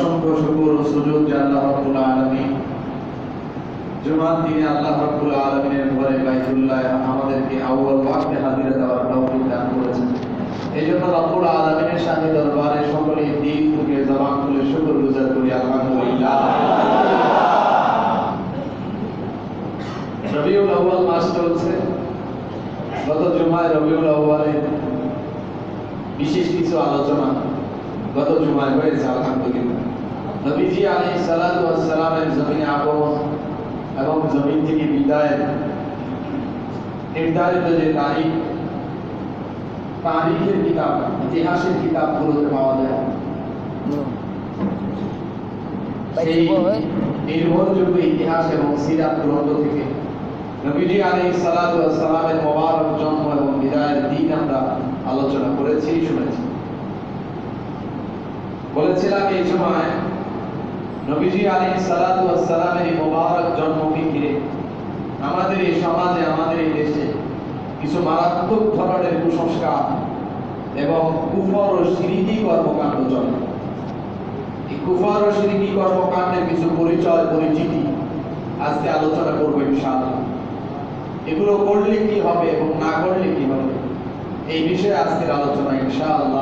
অসংখ্য শুকর ও সুজুদ যে আল্লাহ রাব্বুল আলামিন জুমার দিনে আল্লাহ রাব্বুল আলামিনের ঘরে বাইতুল্লাহ আমাদেরকে আউয়াল ওয়াক্তে হাজিরা দেওয়ার তৌফিক দান করেছেন। এইজন্য রব্বুল আলামিনের সাথে দরবারে সকলে দিল থেকে জবান খুলে শুকরগুজার করি আলহামদুলিল্লাহ। রবিউল আউয়াল মাস চলছে। গত জুমায় রবিউল আউয়ালের বিশেষ কিছু আলোচনা গত জুমায় হয়েছে আলহামদুলিল্লাহ। নবীজি আলাইহিস সালাতু ওয়াস সালামের জমিনে আগমন এবং জমিন থেকে বিদায়ের নির্ধারিত যে তারিখের কিতাব, ইতিহাসের কিতাবগুলোতে পাওয়া যায়, সেই নির্ভরযোগ্য ইতিহাস এবং সিরাত গ্রন্থ থেকে নবীজি আলাইহিস সালাতু ওয়াস সালামের মোবারক জন্ম এবং বিদায়ের দিন আমরা আলোচনা করেছি, শুনেছি। বলেছিলাম এই সময় নবীজি আলাইহিস সালাতু ওয়াস সালামের মোবারক জন্মকে ঘিরে আমাদের এই সমাজে, আমাদের এই দেশে কিছু মারাত্মক ধরনের কুসংস্কার এবং কুফর ও শিরকি কর্মকাণ্ড চলে। এই কুফর ও শিরকি কর্মকাণ্ডের কিছু পরিচয়, পরিচিতি আজকে আলোচনা করবো ইনশাআল্লাহ। এগুলো করলে কি হবে এবং না করলে কি হবে, এই বিষয়ে আজকের আলোচনা ইনশাআল্লাহ।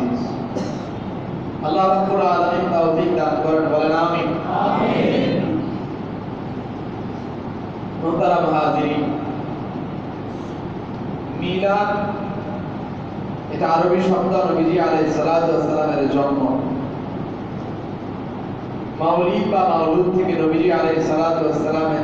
আল্লাহ রাব্বুল আলামিন তৌফিক দান করেন, বলেন আমিন। আমিন। মুহতারাম হাজিরিন, মিলাদ এটা আরবি শব্দ, নবীজি আলাইহিস সালাতু ওয়াস সালামের জন্ম। মাউলিদ বা মাউলুদ থেকে নবীজি আলাইহিস সালাতু ওয়াস সালামের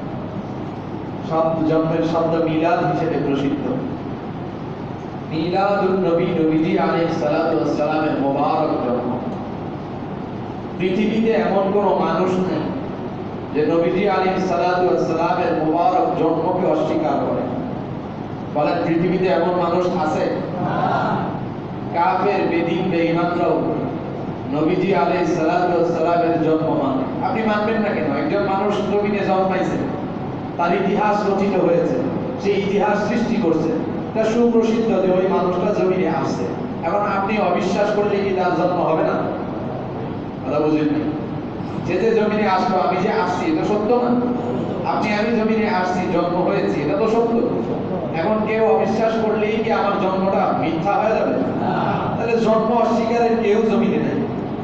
জন্মের শব্দ মিলাদ হিসেবে প্রসিদ্ধ। মিলাদুন নবী, নবীজি আলাইহিস সালাতু ওয়াস সালামের মোবারক জন্ম। পৃথিবীতে এমন কোন মানুষ নেই যে নবীজি আলাইহিস সালাতু ওয়াস সালামের মোবারক জন্মকে অস্বীকার করে। বলেন, পৃথিবীতে এমন মানুষ আছে? কাফের, বেদিন, বেঈমানরাও নবীজি আলাইহিস সালাতু ওয়াস সালামের জন্ম মানে। আপনি মানবেন না কেন? একজন মানুষ জমিনে জন্মাইছে, তার ইতিহাস রচিত হয়েছে, সেই ইতিহাস সৃষ্টি করছে, এটা সুপ্রসিদ্ধ যে ওই মানুষটা জমিনে আসছে। এখন আপনি অবিশ্বাস করলে কি তার জন্ম হবে না? কথা বুঝেননি? যে জমিনে আসলো, আমি যে আসছি, এটা সত্য না? আমি জমিনে আসছি, জন্ম হয়েছি, এটা তো সত্য। এখন কেউ অবিশ্বাস করলেই কি আমার জন্মটা মিথ্যা হয়ে যাবে? তাহলে জন্ম অস্বীকারের কেউ জমিনে নেই।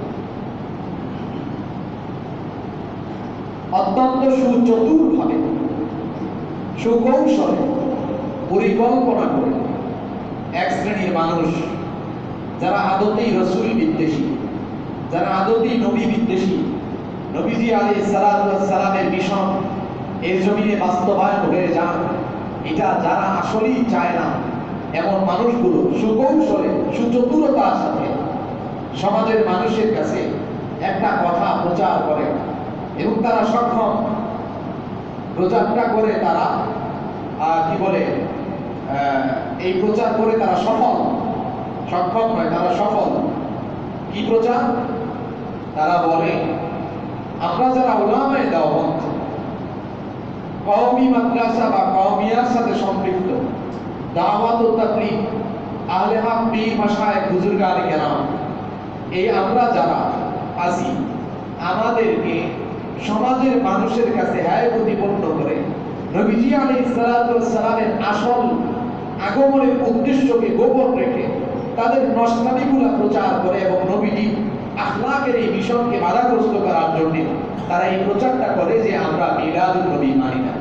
অত্যন্ত সুচতুরভাবে, সুকৌশলে, পরিকল্পনা করে এক শ্রেণীর মানুষ যারা আদতেই রাসূল বিদ্বেষী, যারা আদতেই নবী বিদ্বেষী, নবীজি আলাইহিস সালাতু ওয়াস সালামের মিশন এই জমিনে বাস্তবায়ন হয়ে যান, এটা যারা আসলেই চায় না, এমন মানুষগুলো সুকৌশলে, সুচতুরতার সাথে সমাজের মানুষের কাছে একটা কথা প্রচার করে এবং তারা সক্ষম। প্রচারটা করে তারা কি বলে, এই প্রচার করে তারা সফল। সক্ষম নয়, তারা সফল। কি প্রচার? তারা বলে, আমরা যারা উলামায়ে দাওয়াত, কওমি মাদ্রাসা বা কওমিয়ার সাথে সম্পৃক্ত, দাওয়াত ও তাবলীগ, আহলে হক, পীর, মাশায়েখ, বুজুর্গানে কেরাম, এই আমরা যারা আছি, আমাদেরকে সমাজের মানুষের কাছে হায় প্রতিপন্ন করে নবীজি আলাইহিস সালাতু ওয়াস সালামের আসল আগমনের উদ্দেশ্যকে গোপন রেখে তাদের নষ্টামিগুলো প্রচার করে এবং নবীজি আখলাকের এই মিশনকে বাধাগ্রস্ত করার জন্য তারা এই প্রচারটা করে যে আমরা মিলাদুন নবী মানি না।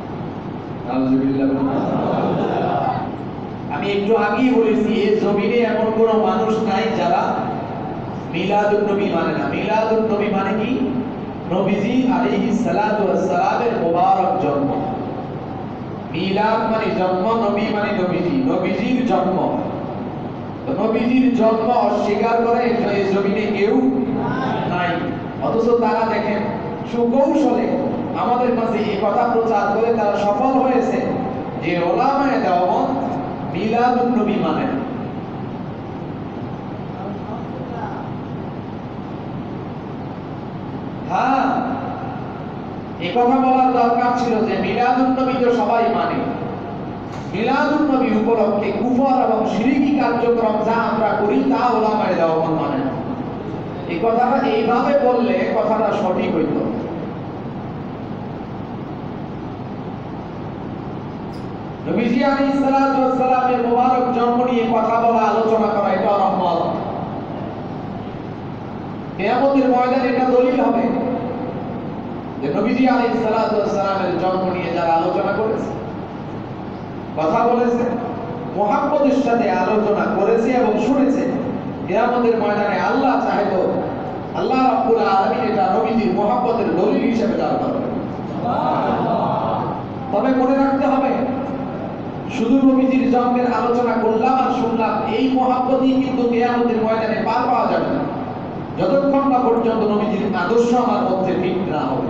আমি একটু আগেই বলেছি, এই জমিনে এমন কোন মানুষ নাই যারা মিলাদুন নবী মানে না। মিলাদুন নবী মানে কি? নবীজি আলাইহিস সালাতু ওয়াস সালামের মোবারক জন্ম। মিলাদ মানে জন্ম, নবী মানে নবীজি, নবীজির জন্ম। তো নবীজির জন্ম অস্বীকার করে এই জমিনে কেউ নাই। অথচ তারা দেখেন সুকৌশলে আমাদের মাঝে এই কথা প্রচার করে তারা সফল হয়েছে যে উলামায়ে দাওয়াত মিলাদুন নবী মানে। হ্যাঁ, এই কথা বলার দরকার ছিল যে মিলাদুন নবী তো সবাই মানে। মিলাদুন নবী উপলক্ষে কুফর এবং শিরকি কার্যক্রম যা আমরা করি তা উলামায়ে দাওয়াত মানে না। এই কথাটা এইভাবে বললে কথাটা সঠিক হইতো। নবীজি আলাইহিস সালাতু ওয়াস সালামের মুবারক জন্ম নিয়ে কথা বলা, আলোচনা করা এটা রহমত। কিয়ামতের ময়দানে এটা দলিল হবে যে নবীজি আলাইহিস সালাতু ওয়াস সালামের জন্ম নিয়ে যারা আলোচনা করেছে, কথা বলেছে, মুহাম্মদের সাথে আলোচনা করেছে এবং শুনেছে, কিয়ামতের ময়দানে আল্লাহ চাহে তো আল্লাহ রাব্বুল আলামিন এটা নবীজির মুহাব্বতের দলিল হিসেবে দাঁড় করাবেন। তবে মনে রাখতে হবে, শুধু নবীজির জন্মের আলোচনা করলাম আর শুনলাম, এই মুহাব্বতই কিন্তু কিয়ামতের ময়দানে পার পাওয়া যাবে না যতক্ষণ না পর্যন্ত নবীজির আদর্শ আমার মধ্যে ফিট না হবে।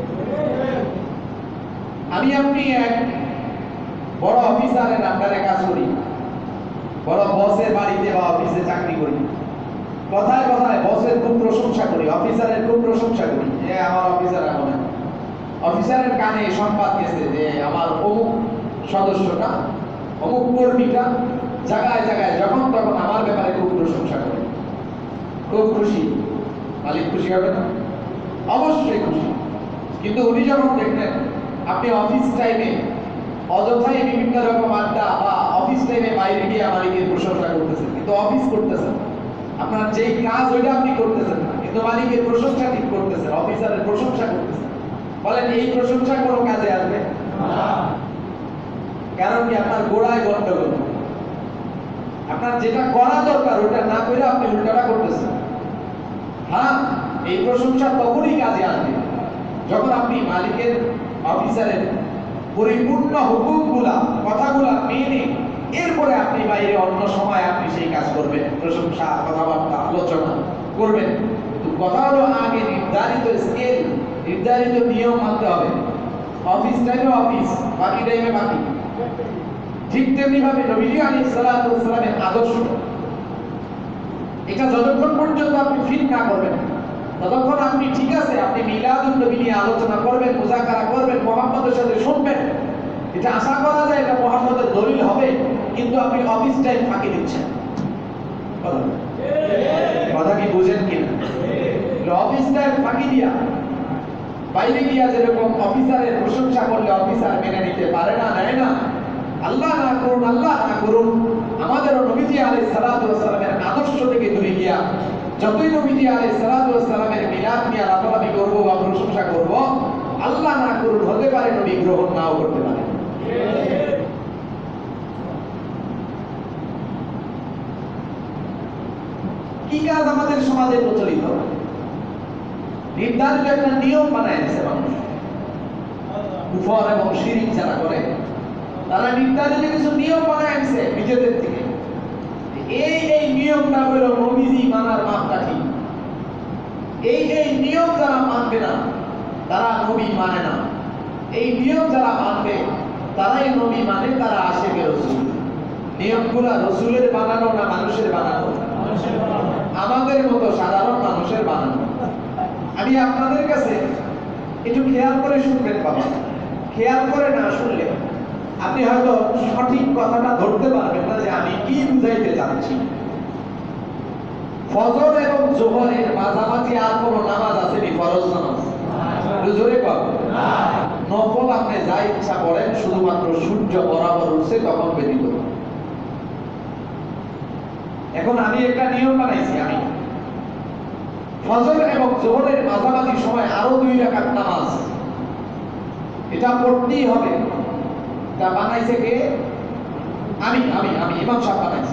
আমি আপনি এক বড় অফিসারের আন্ডারে কাজ করি, বড় বসের বাড়িতে বা অফিসে চাকরি করি, কথায় কথায় বসের খুব প্রশংসা করি, অফিসারের খুব প্রশংসা করি যে আমার অফিসার এমন। অফিসারের কানে সংবাদ গেছে যে আমার অমুক সদস্যটা, অমুক কর্মীটা জায়গায় জায়গায় যখন তখন আমার ব্যাপারে খুব প্রশংসা করে, খুব খুশি। মালিক খুশি হবে না? অবশ্যই খুশি। কিন্তু উনি যখন দেখলেন আপনি অফিস টাইমে অযথাই বিভিন্ন রকম আড্ডা বা অফিস টাইমে বাইরে গিয়ে মালিকের প্রশংসা করতেছেন, কিন্তু অফিস করতেছেন, আপনার যেই কাজ ওইটা আপনি করতেছেন না, কিন্তু মালিকের প্রশংসা ঠিক করতেছেন, অফিসারের প্রশংসা করতেছেন, বলেন এই প্রশংসা কোনো কাজে আসবে না। কারণ কি? আপনার গোড়ায় গন্ডগোল। আপনার যেটা করা দরকার ওটা না করে আপনি উল্টাটা করতেছেন। হ্যাঁ, এই প্রশংসা তখনই কাজে আসবে যখন আপনি মালিকের, অফিসারের পরিপূর্ণ হুকুমগুলা, কথাগুলা মেনে এরপরে আপনি বাইরে অন্য সময় আপনি সেই কাজ করবেন, প্রশংসা, কথাবার্তা, আলোচনা করবেন। কিন্তু কথা হলো আগে নির্ধারিত স্কেল, নির্ধারিত নিয়ম মানতে হবে। অফিস টাইমে অফিস, বাকি টাইমে বাকি। ঠিক তেমনি ভাবে নবীজি আলাইহিস সালাতু ওয়াস সালামের আদর্শ, এটা যতক্ষণ পর্যন্ত আপনি ফিট না করবেন ততক্ষণ আপনি ঠিক আছে, আপনি মিলাদুন নবী নিয়ে আলোচনা করবেন, মুযাকারা করবেন, মুহাম্মদের সাথে শুনবেন, এটা আশা করা যায় এটা মুহাম্মদের দলিল হবে। কিন্তু আপনি অফিস টাইম ফাঁকি দিচ্ছেন। কথা কি বুঝেন কিনা? অফিস টাইম ফাঁকি দিয়া বাইরে গিয়া যেরকম অফিসারের প্রশংসা করলে অফিসার মেনে নিতে পারে না, নেয় না, আল্লাহ না করুন, আল্লাহ না করুন আমাদেরও নবীজি আলাইহিস সালাতু ওয়াস সালামের আদর্শ থেকে দূরে গিয়া যতই নবীজি আলাইহিস সালাতু ওয়াস সালামের মিলাদ নিয়ে লাফালাফি করব বা প্রশংসা করব, আল্লাহ না করুন হতে পারে নবী গ্রহণ নাও করতে পারে। কি কাজ আমাদের সমাজে প্রচলিত? নির্ধারিত একটা নিয়ম বানায় দিয়েছে মানুষ। কুফর এবং শিরক যারা করে তারা নির্ধারিত কিছু নিয়ম বানায় দিয়েছে নিজেদের থেকে। এই নিয়মটা হলো নবীজি মানার মাপকাঠি। এই নিয়ম যারা মানবে না তারা নবী মানে না। এই নিয়ম যারা মানবে তারাই নবী মানে, তারা আশিকে রাসূল। নিয়মগুলা রাসূলের বানানো না মানুষের বানানো? আমাদের মতো সাধারণ মানুষের বানানো। আমি আপনাদের কাছে একটু খেয়াল করে শুনবেন বাবা, খেয়াল করে না শুনলে আপনি হয়তো সঠিক কথাটা ধরতে পারবেন না যে আমি কি বুঝাইতে চাচ্ছি। ফজর এবং জোহরের মাঝামাঝি আর কোন নামাজ আসেনি? ফরজ নামাজ জোরে কর নফল আপনি যা ইচ্ছা করেন, শুধুমাত্র সূর্য বরাবর উঠছে তখন ব্যতীত। এখন আমি একটা নিয়ম বানাইছি, আমি ফজর এবং জোহরের মাঝামাঝি সময় আরো 2 রাকাত নামাজ এটা পড়তেই হবে। এটা বানাইছে কে? আমি ইমাম সাহেব বানাইছি।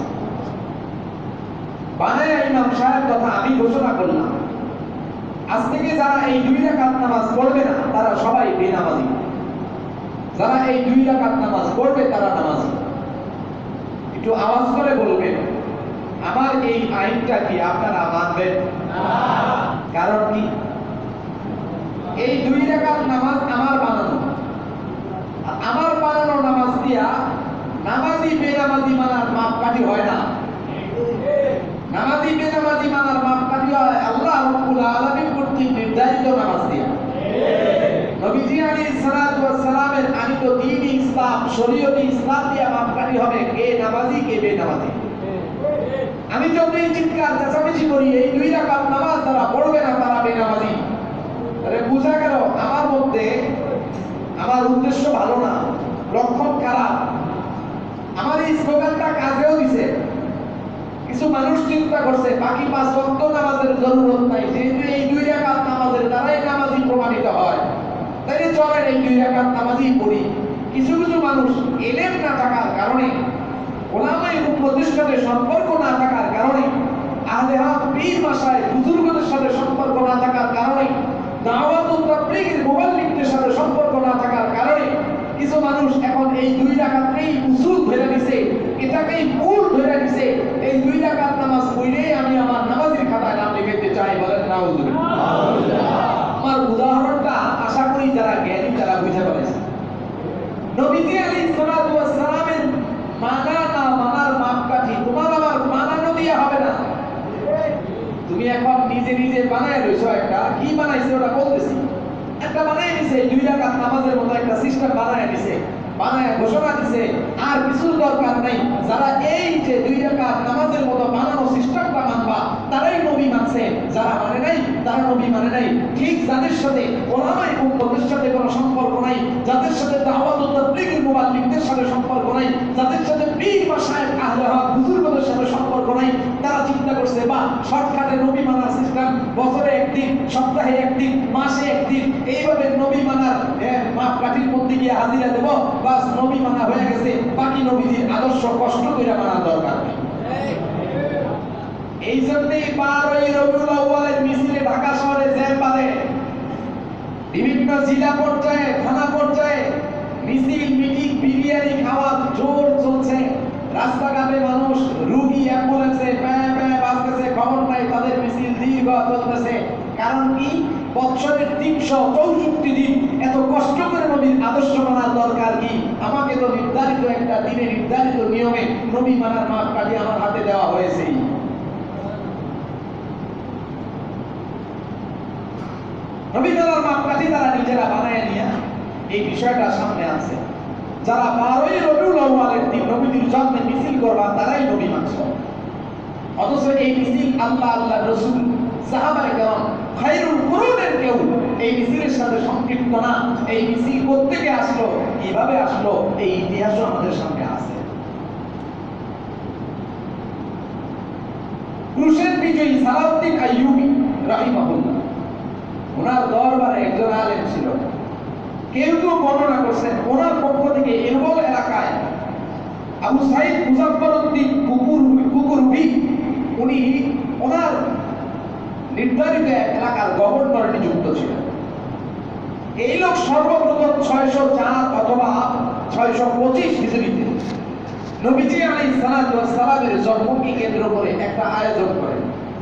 বানায় ইমাম সাহেব কথা আমি ঘোষণা করলাম, আজ থেকে যারা এই 2 রাকাত নামাজ পড়বে না তারা সবাই বেনামাজি, যারা এই 2 রাকাত নামাজ পড়বে তারা নামাজি। একটু আওয়াজ করে বলবেন, আমার এই আইনটা কি আপনারা মানবেন? কারণ কি? এই 2 রাকাত নামাজ আমার বানানো, আমার বানানো নামাজ দিয়া নামাজি বেনামাজি মানার মাপকাঠি হয় না। নামাজি বেনামাজি মানার মাপকাঠি হয় আল্লাহ রাব্বুল আলামিন কর্তৃক নির্ধারিত নামাজ দিয়া। নবীজি আলাইহিস সালাতু ওয়াস সালামের আনিত দ্বীন ইসলাম, শরীয়ত ইসলাম দিয়া মাপকাঠি হবে কে নামাজি কে বেনামাজি। আমি যতই চিৎকার চেঁচামেচি করি এই 2 রাকাত নামাজ তারা পড়বে না, তারা বেনামাজি। তাহলে বোঝা গেল আমার মধ্যে আমার উদ্দেশ্য ভালো না, লক্ষণ খারাপ। আমার এই স্লোগানটা কাজেও দিছে। কিছু মানুষ চিন্তা করছে বাকি 5 ওয়াক্ত নামাজের জরুরত নাই, যেহেতু এই 2 রাকাত নামাজের দ্বারাই নামাজি প্রমাণিত হয়, তাইলে চলেন এই 2 রাকাত নামাজই পড়ি। কিছু কিছু মানুষ এলেম না থাকার কারণে, ওলামায়ে উম্মতের সাথে সম্পর্ক না থাকার কারণে, আহলে হক পীর মাশায়েখ বুজুর্গদের সাথে সম্পর্ক না থাকার কারণে, দাওয়াত ও তাবলীগের মুবাল্লিগদের সাথে সম্পর্ক না থাকার কারণে কিছু মানুষ এখন এই 2 রাকাতকেই উসুল ধরে নিছে, এটাকেই মূল ধরে নিছে। এই 2 রাকাত নামাজ পড়লেই আমি আমার নামাজের খাতায় নাম লিখতে চাই, বলেন নাউজুবিল্লাহ। আমার উদাহরণটা আশা করি যারা জ্ঞানী তারা বুঝতে পারেছে। নবীজি আলাইহিস সালাতু ওয়াস সালামের মানা না মানার মাপকাঠি তোমার আমার মানানো দিয়ে হবে না। তুমি এখন নিজে নিজে বানায় লইছো, একটা কি বানাইছো ওটা বলতেছি। একটা বানায় নিছে 2 রাকাত নামাজের মতো একটা সিস্টেম বানায় নিছে, বানায় ঘোষণা দিছে আর কিছু দরকার নাই। যারা এই যে 2 রাকাত নামাজের মতো বানানো সিস্টেমটা মানবা তারাই নবী মানছে, যারা মানে নাই তারা নবী মানে নাই। ঠিক যাদের সাথে ওলামায়ে উম্মতের সাথে কোনো সম্পর্ক নাই, যাদের সাথে দাওয়াত ও তাবলীগের মুবাল্লিগদের সাথে সম্পর্ক নাই, যাদের সাথে পীর মাশায়েখ আহলে হক বুজুর্গদের সাথে সম্পর্ক নাই, তারা চিন্তা করছে বা শর্টকাটে নবী মানার সিস্টেম, বছরে একদিন, সপ্তাহে একদিন, মাসে একদিন, এইভাবে নবী মানার মাপকাঠির মধ্যে গিয়ে হাজিরা দেব, বাস নবী মানা হয়ে গেছে। বাকি নবীজির আদর্শ কষ্ট করে মানার দরকার নেই। এই জন্যই 12ই রবিউল আউয়ালের মিছিলে ঢাকা শহরে জ্যাম বাঁধে। বিভিন্ন জেলা পর্যায়ে, থানা পর্যায়ে মিছিল, মিটিং, বিরিয়ানি খাওয়ার জোর চলছে। রাস্তাঘাটে মানুষ, রোগী, অ্যাম্বুলেন্সে প্যাঁ প্যাঁ বাজতেছে, খবর নাই, তাদের মিছিল দীর্ঘ চলতেছে। কারণ কি? বছরের 364 দিন এত কষ্ট করে নবীর আদর্শ মানার দরকার কি? আমাকে তো নির্ধারিত একটা দিনে, নির্ধারিত নিয়মে নবী মানার মাপকাঠি আমার হাতে দেওয়া হয়েছেই। নবী মানার মাপকাঠি তারা নিজেরা বানায় নিয়ে এই বিষয়টা সামনে আনছে। যারা 12ই রবিউল আউয়ালের দিন নবীর জন্মে মিছিল করবা তারাই নবী মানছে। অথচ এই মিছিল আল্লাহ, আল্লাহ রাসূল, সাহাবায়ে কেরাম, খায়রুল কুরুনের কেউ এই মিছিলের সাথে সম্পৃক্ত না। এই মিছিল কোত্থেকে আসলো, কিভাবে আসলো, এই ইতিহাসও আমাদের সামনে আছে। ক্রুশের বিজয়ী সালাউদ্দিন আইয়ুবী রাহিমাহুল্লাহ, ওনার দরবারে একজন আলেম ছিল। কেউ কেউ বর্ণনা করছেন ওনার পক্ষ থেকে এরবল এলাকায় আবু সাইদ মুজাফফরউদ্দিন কুকুরবি, উনি ওনার নির্ধারিত এলাকার গভর্নর নিযুক্ত ছিলেন। এই লোক সর্বপ্রথম 604 অথবা 625 হিজরিতে নবীজি আলাইহিস সালাতু ওয়াস সালামের জন্মকে কেন্দ্র করে একটা আয়োজন করেন।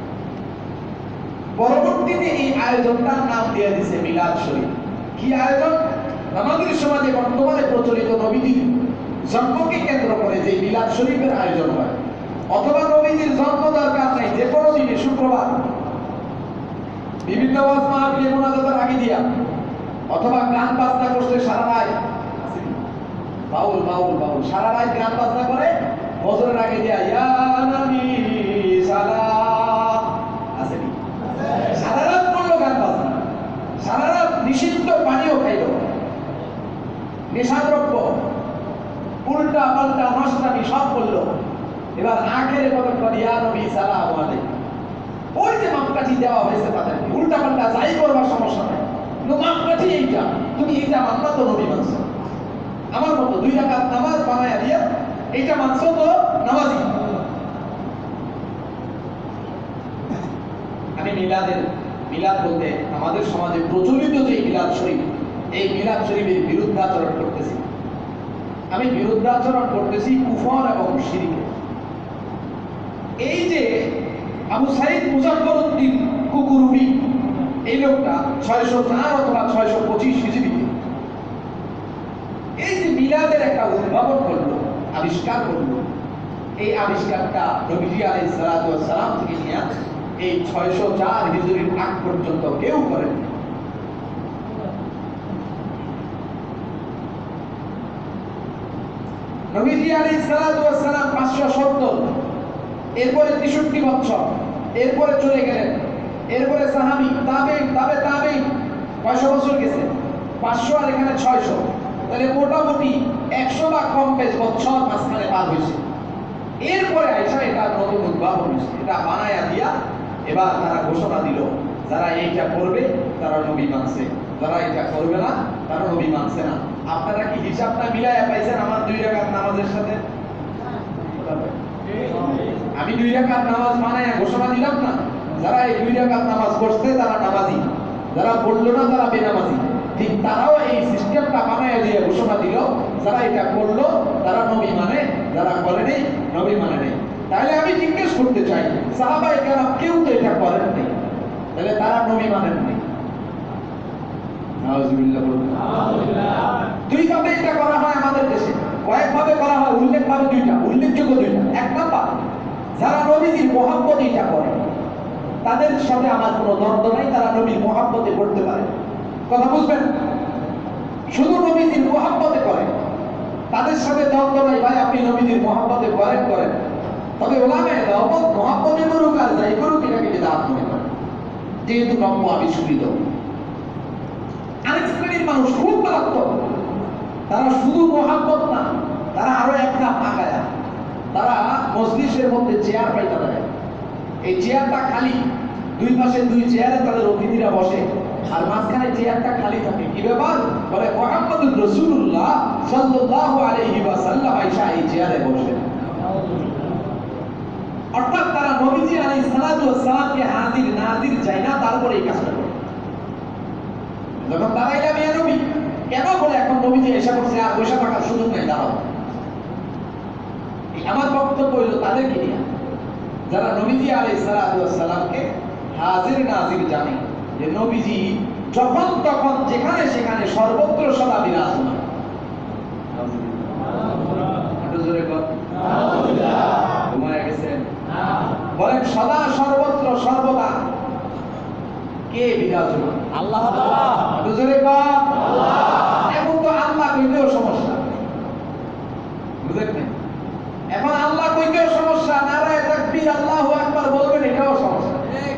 পরবর্তীতে এই আয়োজনটার নাম দিয়ে দিয়েছে মিলাদ শরীফ। কি আয়োজন? আমাদের সমাজে বর্তমানে প্রচলিত নবীজির জন্মকে কেন্দ্র করে যে মিলাদ শরীফের আয়োজন হয়, অথবা নবীজির জন্ম দরকার নাই, যে কোনো দিনে শুক্রবার বিভিন্ন ওয়াজ মাহফিলে মোনাজাতের আগে দিয়া, অথবা গান বাজনা করছে সারা রাত, বাউল বাউল বাউল সারা রাত গান বাজনা করে বছরের আগে দিয়া ইয়া নবী সালাম আছে নি, সারা রাত করলো গান বাজনা, সারা রাত নিষিদ্ধ পানীয় খাইলো, নেশাদ্রব্য, উল্টা পাল্টা নষ্টামি সব করলো। এবার আখেরে বলেন ইয়া নবী সালাম আলাইকুম। ওই যে মাপকাঠি দেওয়া হয়েছে তাদেরকে, উল্টা পাল্টা যাই করবার সমস্যা নাই, কিন্তু মাপকাঠি এইটা, তুমি এইটা মানবা তো নবী মানছো। আমার মতো 2 রাকাত নামাজ বানায়া দিয়া এইটা মানছো তো নামাজি। আমি মিলাদ বলতে আমাদের সমাজে প্রচলিত যে মিলাদ শরীফ, এই মিলাদ শরীফের বিরুদ্ধাচরণ করতেছি। আমি বিরুদ্ধাচরণ করতেছি কুফর এবং শিরকের। এই যে আবু সাইদ মুজাফফরউদ্দিন কুকুরবি, এই লোকটা 604 অথবা 625 হিজরিতে এই যে মিলাদের একটা উদ্ভাবন করলো, আবিষ্কার করলো, এই আবিষ্কারটা নবীজি আলাইহিস সালাতু ওয়াস সালাম থেকে নিয়ে এই 604 হিজরির আগ পর্যন্ত কেউ করেন। নবীজি আলাইহিস সালাতু ওয়াস সালাম 570 এরপরে 63 বছর, এরপরে চলে গেলেন, এরপরে সাহাবী, তাবেঈন, তাবেঈন, কয়শো বছর গেছে? 500 আর এখানে 600, তাহলে মোটামুটি 100 বা কম বেশ বছর মাঝখানে পার হয়েছে। এরপরে আয়েশা এটা নতুন উদ্ভাবন হয়েছে, এটা বানায়া দিয়া এবার তারা ঘোষণা দিল, যারা এইটা করবে তারা নবী মানছে, যারা এটা করবে না তারা নবী মানছে না। আপনারা কি হিসাবটা মিলায়া পাইছেন আমার 2 রাকাত নামাজের সাথে? আমি 2 রাকাত নামাজ বানায়া ঘোষণা দিলাম না, যারা এই 2 রাকাত নামাজ পড়ছে তারা নামাজি, যারা পড়লো না তারা বেনামাজি। ঠিক তারাও এই সিস্টেমটা বানায়া দিয়ে ঘোষণা দিল, যারা এটা করলো তারা নবী মানে, যারা করেনি নবী মানে নেই। তাহলে আমি জিজ্ঞেস করতে চাই, সাহাবায়ে কেরাম কেউ তো এটা করেন নাই, তাহলে তারা নবী মানেন নাই? নাউজুবিল্লাহ বলুন। দুই ভাবে এটা করা হয় আমাদের দেশে, কয়েকভাবে করা হয়, উল্লেখযোগ্য দুইটা। এক নাম্বার, যারা নবীজির মহব্বতে এটা করে, তাদের সাথে আমার কোনো দ্বন্দ্ব নাই, তারা নবীর মহব্বতে করতে পারে। কথা বুঝবেন? শুধু নবীজির মহব্বতে করে, তাদের সাথে দ্বন্দ্ব নাই, ভাই আপনি নবীজির মহব্বতে করেন। তবে ওলামায়ে দেওবন্দ মহব্বতে করুক আর যাই করুক এটাকে বিদআত মনে করে, যেহেতু নব্য আবিষ্কৃত। আরেক শ্রেণীর মানুষ খুব মারাত্মক, তারা শুধু মহব্বত না, তারা আরো একটা আগায়া, তারা মজলিসের মধ্যে চেয়ার পাইতে দেয়, এই চেয়ারটা খালি, দুই পাশে 2 চেয়ারে তাদের অতিথিরা বসে, আর মাঝখানে চেয়ারটা খালি থাকে। কি ব্যাপার? বলে মুহাম্মদুর রাসূলুল্লাহ সাল্লাল্লাহু আলাইহি ওয়াসাল্লাম আয়েশা এই চেয়ারে বসেন। অর্থাৎ তারা নবীজি আলাইহিস সালাতু ওয়াস সালামকে হাজির নাজির চায় না, তারপরে এই কাজটা করে। যখন দাঁড়াইলাম ইয়া নবী, কেন বলে এখন নবীজি এসে করছে, আর বসে থাকার সুযোগ নাই, দাঁড়াও। আমার বক্তব্য হলো তাদেরকে নিয়ে, যারা নবীজি আলাইহিস সালাতু ওয়াস সালামকে হাজির নাজির জানে, যে নবীজি যখন তখন যেখানে সেখানে সর্বত্র সদা বিরাজমান। বলেন সদা সর্বত্র সর্বদা কে বিরাজমান? আল্লাহ তাআলা। এখন তো আল্লাহ কইতেও সমস্যা, বুঝলেন? এখন আল্লাহ কইতেও সমস্যা, নারায়ে তাকবীর আল্লাহু আকবার বলবেন এটাও সমস্যা।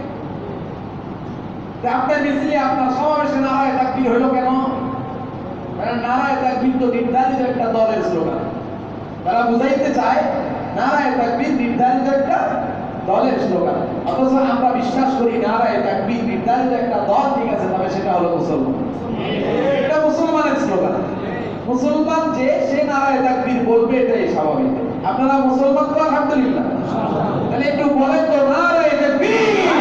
আপনার মিছিলে আপনার সমাবেশে নারায়ে তাকবীর হলো কেন? কারণ নারায়ে তাকবীর তো নির্ধারিত একটা দলের স্লোগান। তারা বুঝাইতে চায় নারায়ে তাকবীর নির্ধারিত একটা দলের স্লোগান, অথচ আমরা বিশ্বাস করি নারায়ে তাকবীর নির্ধারিত একটা দল, ঠিক আছে, তবে সেটা হলো মুসলমান। এটা মুসলমানের স্লোগান। মুসলমান যে সে নারায়ে তাকবীর বলবে, এটাই স্বাভাবিক। আপনারা মুসলমান তো আলহামদুলিল্লাহ, তাহলে একটু বলেন তো নারায়ে তাকবীর।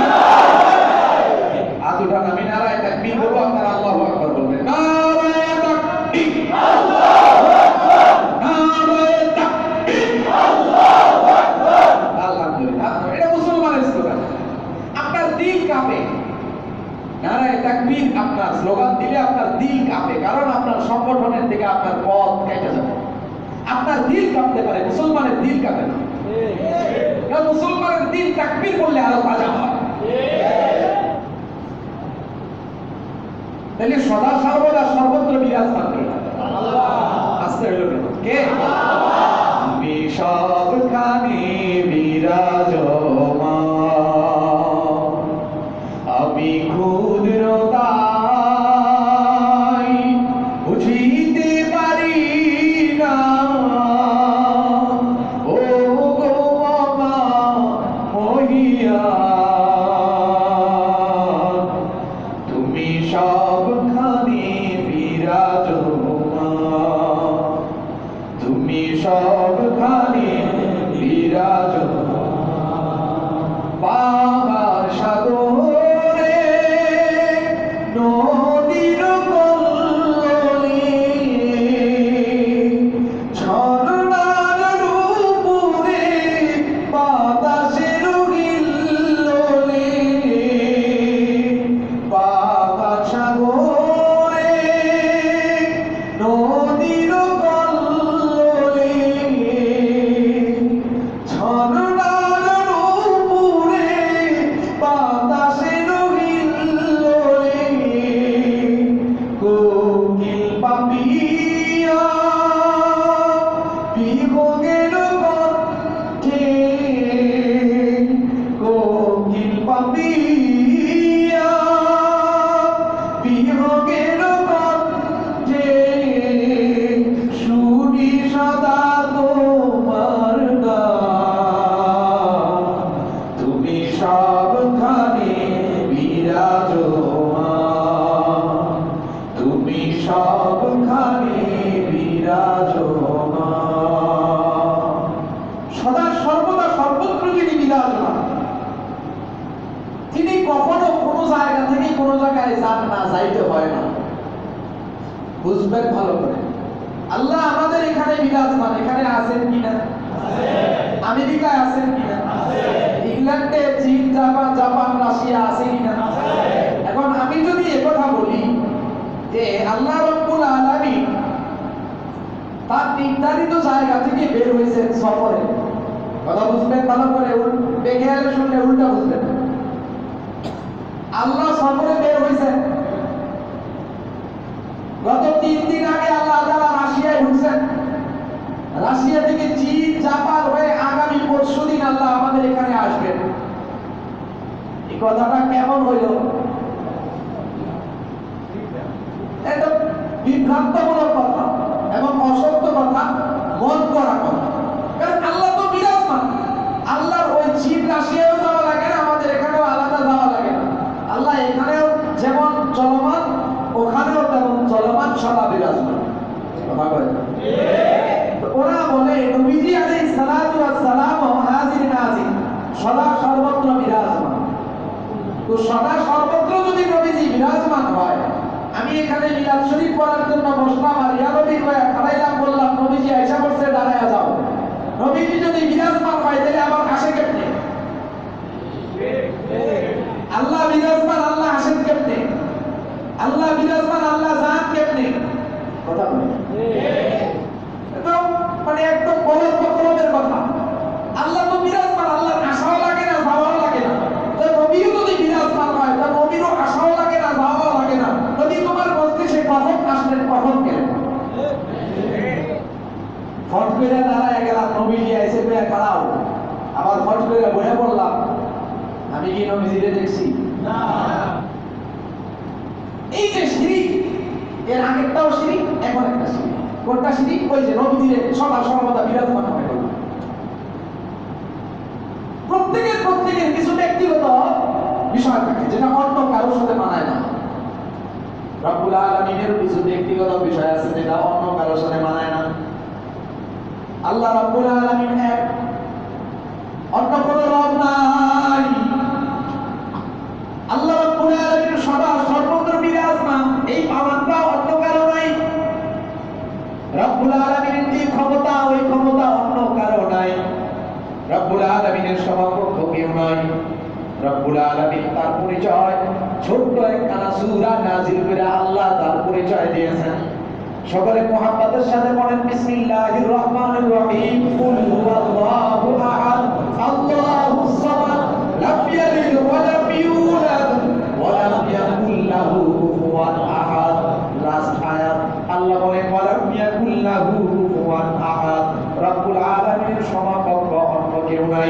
আতুটান আমি নারায়ে তাকবীর বলবো, আপনারা আল্লাহু আকবার বলবেন। নারায়ে তাকবীর, আল্লাহু আকবার, নারায়ে তাকবীর, আল্লাহু আকবার। আলহামদুলিল্লাহ, এটা মুসলমানের স্লোগান। আপনার দিল কাঁপে, নারায়ে তাকবীর আপনার স্লোগান দিলে আপনার দিল কাঁপে, কারণ আপনার সংগঠনের থেকে আপনার পথ কেটে যাবে। আপনার দিল কাঁপতে পারে, মুসলমানের দিল কাঁপে না। কারণ মুসলমানের দিল তাকবীর বললে আরো তাজা হয়। তাহলে সদা সর্বদা সর্বত্র বিরাজমান কে? আল্লাহ। আসতে হলো কেন? কে? আমি সবখানে বিরাজমান, আমি ক্ষুদ্রতাই বুঝিতে পারি না, ও গো আমার মহিয়ান, তুমি সবখানে বিরাজমান, তুমি সবখানে বিরাজমান। বাবার সাগরে নদীর কল্লোলে, ঝর্ণার রূপুরে বাতাসের হিল্লোলে, বাবার সাগরে নদীর কল্লোলে, ঝর্ণার রূপুরে যাইতে হয় না। বুঝবেন ভালো করে, আল্লাহ আমাদের এখানে বিরাজমান। এখানে আছেন কিনা? আমেরিকায় আছেন কিনা? ইংল্যান্ডে, চীন, জাপান, রাশিয়া আছে কিনা? এখন আমি যদি একথা বলি যে আল্লাহ রাব্বুল আলামিন তার নির্ধারিত জায়গা থেকে বের হয়েছেন সফরে, কথা বুঝবেন ভালো করে, বেখেয়ালে শুনলে উল্টা বুঝবেন। আল্লাহ সফরে বের হয়েছেন। গত 3 দিন আগে আল্লাহ তাআলা রাশিয়ায় ঢুকছেন। রাশিয়া থেকে চীন, জাপান হয়ে আগামী পরশুদিন আল্লাহ আমাদের এখানে আসবেন। এই কথাটা কেমন হইল? এটা বিভ্রান্তমূলক কথা এবং অসত্য কথা, মন করা কথা। কারণ আল্লাহ তো বিরাজমান। আল্লাহর ওই চীন, রাশিয়াও যাওয়া লাগে না, আমাদের এখানেও আলাদা যাওয়া লাগে না। আল্লাহ এখানেও যেমন চলমান, ওখানেও তেমন চলমান, সদা বিরাজমান। কথা কয় না? ওরা বলে নবীজি আলাইহিস সালাতু ওয়াস সালাম হাজির নাজির, সদা সর্বত্র বিরাজমান। তো সদা সর্বত্র যদি নবীজি বিরাজমান হয়, আমি এখানে মিলাদ শরীফ পড়ার জন্য বসলাম আর ইয়া নবী কয়ে খাড়াইলাম, বললাম নবীজি আয়েশা করছে দাঁড়ায়া যাও। নবীজি যদি বিরাজমান হয় তাহলে আমার আসে কেমনে? আল্লাহ বিরাজমান, আল্লাহ আসেন কেমনে? আল্লাহ বিরাজমান, আল্লাহ যান কেমনে? কথা বলে তো মানে একদম বলদ বকরমের কথা। আল্লাহ তো বিরাজমান, আল্লাহর আশাও লাগে না, যাওয়াও লাগে না। তো নবীও যদি বিরাজমান হয়, তো নবীরও আশাও লাগে না, যাওয়াও লাগে না। নবী তোমার মজলিসে কখন আসলেন, কখন গেলেন? ফট করে দাঁড়ায় গেলাম, নবীজি এসে পেয়ে খাড়াও। আবার ফট করে বসে পড়লাম, আমি কি নবীজিকে দেখছি? না। এই যে শিরিক, এর আগেরটাও শিরিক, এখন একটা শিরিক। কোনটা শিরিক? ওই যে নবীজিকে সদা সর্বদা বিরাজমান মনে করল। প্রত্যেকের কিছু ব্যক্তিগত বিষয় থাকে যেটা অন্য কারোর সাথে মানায় না। রব্বুল আলামিনের কিছু ব্যক্তিগত বিষয় আছে যেটা অন্য কারোর সাথে মানায় না। আল্লাহ রব্বুল আলামিন এক, অন্য কোনো রব নাই। আল্লাহ রব্বুল আলামিন সদা সর্বত্র বিরাজমান, এই পাওয়াটা অন্য কারো নাই। রব্বুল আলামিনের যে ক্ষমতা, ওই ক্ষমতা অন্য কারো নাই। রব্বুল আলামিনের সমকক্ষ কেউ নাই। রব্বুল আলামিন তার পরিচয় ছোট্ট একখানা সূরা নাযিল করে আল্লাহ তার পরিচয় দিয়েছেন। সকলে মুহাব্বতের সাথে পড়েন বিসমিল্লাহির রহমানির রহিম। কুল হুয়াল্লাহু আহাদ, আল্লাহুস সামাদ, লাম ইয়ালিদ ওয়া লাম ইউলাদ ওয়া লাম ইয়াকুল লাহু কুফুয়ান আহাদ। লাস্ট আয়াত আল্লাহ বলেন ওয়া লাম ইয়াকুল লাহু কুফুয়ান আহাদ। রব্বুল আলামিনের সমকক্ষ অন্য কেউ নাই।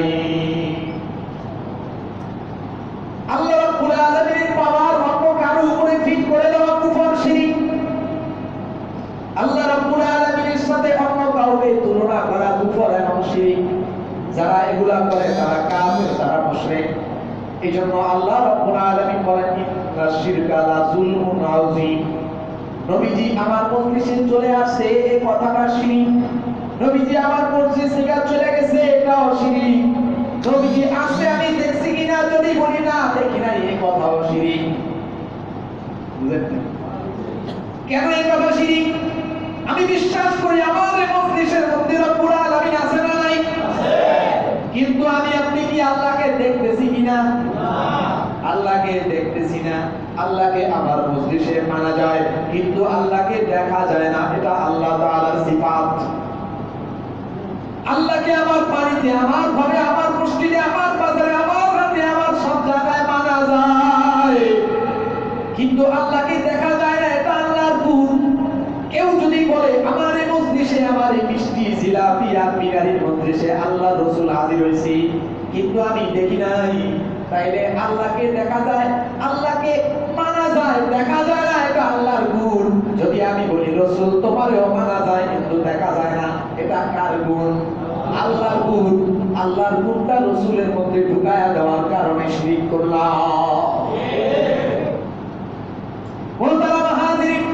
আল্লাহ রাব্বুল আলামিনের পাওয়ার অন্য কারো উপরে ফিট করে দেওয়া কুফর, শিরক। আল্লাহ রাব্বুল আলামিনের সাথে অন্য কাউকে তুলনা করা কুফর এবং শিরক। যারা এগুলা করে তারা কাফের, তারা মুশরিক। এইজন্য আল্লাহ রাব্বুল আলামিন বলেন ইন্না শিরকা লা যুলমুন আযীম। নবীজি আমার মজলিসে চলে আসছে, এই কথাটা শিরক। নবীজি আমার মজলিসে চলে গেছে, এটাও শিরক। নবীজি আসছে আমি দেখছি কিনা যদি বলি না দেখি না, এই কথাও শিরক। বুঝলেন কেন এই কথা শিরক? আমি বিশ্বাস করি আমাদের মজলিসের মধ্যে রব্বুল আলামিন আছে না নাই? আছে। কিন্তু আমি আপনি কি আল্লাহকে দেখতেছি কিনা? না। আল্লাহকে দেখতেছি না। আল্লাহকে আমার মজলিসে মানা যায় কিন্তু আল্লাহকে দেখা যায় না, এটা আল্লাহ তাআলার সিফাত। আল্লাহকে আমার বাড়িতে, আমার ঘরে, আমার মসজিদে, আমার বাজারে, আমার রাতে, আমার সব জায়গায় মানা যায় কিন্তু আল্লাহকে দেখা যায় না, এটা আল্লাহর গুণ। কেউ যদি বলে আমার এই মজলিসে, আমার এই মিষ্টি জিলাপি আর বিরিয়ানির মজলিসে আল্লাহ রাসূল হাজির হয়েছে কিন্তু আমি দেখি নাই, তাইলে আল্লাহকে দেখা যায়, আল্লাহকে মানা যায়, দেখা যায় না, এটা আল্লাহর গুণ। যদি আমি বলি রাসূল তোমারও মানা যায় কিন্তু দেখা যায় না, এটা কার গুণ? আল্লাহর গুণ। আল্লাহর গুণটা রাসূলের মধ্যে ঢুকায়া দেওয়ার কারণে শিরক করলাম। মোহতারাম হাজিরিন,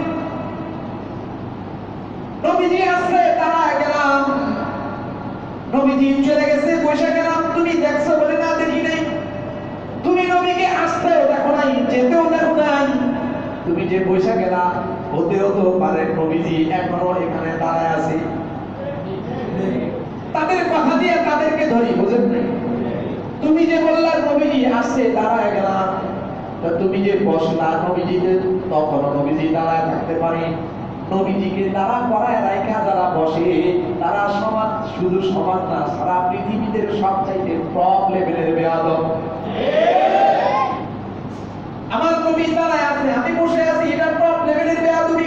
নবীজি আসলে দাঁড়ায় গেলাম, নবীজি চলে গেছে, বসে গেলাম। তুমি দেখছো বলে না দেখি নাই। তুমি নবীকে আসতেও দেখো নাই, যেতেও দেখো নাই। তুমি যে বৈশা গেলা হতেও তো পারে নবীজি এখনো এখানে দাঁড়ায় আছে। তাদের কথা দিয়ে তাদেরকে ধরি, বুঝেন নাই? তুমি যে বললা নবীজি আসছে দাঁড়ায় গেলাম, তুমি যে বসলা নবীজি তখন নবীজি দাঁড়ায় থাকতে পারে। নবীজিকে দাঁড়া করায় রাইখা যারা বসে তারা সমাজ, শুধু সমাজ না সারা পৃথিবীতে সবচাইতে টপ লেভেলের বেয়াদব। আমার নবী দাঁড়ায় আছে, আমি বসে আছি, এটা টপ লেভেলের বেয়াদবি।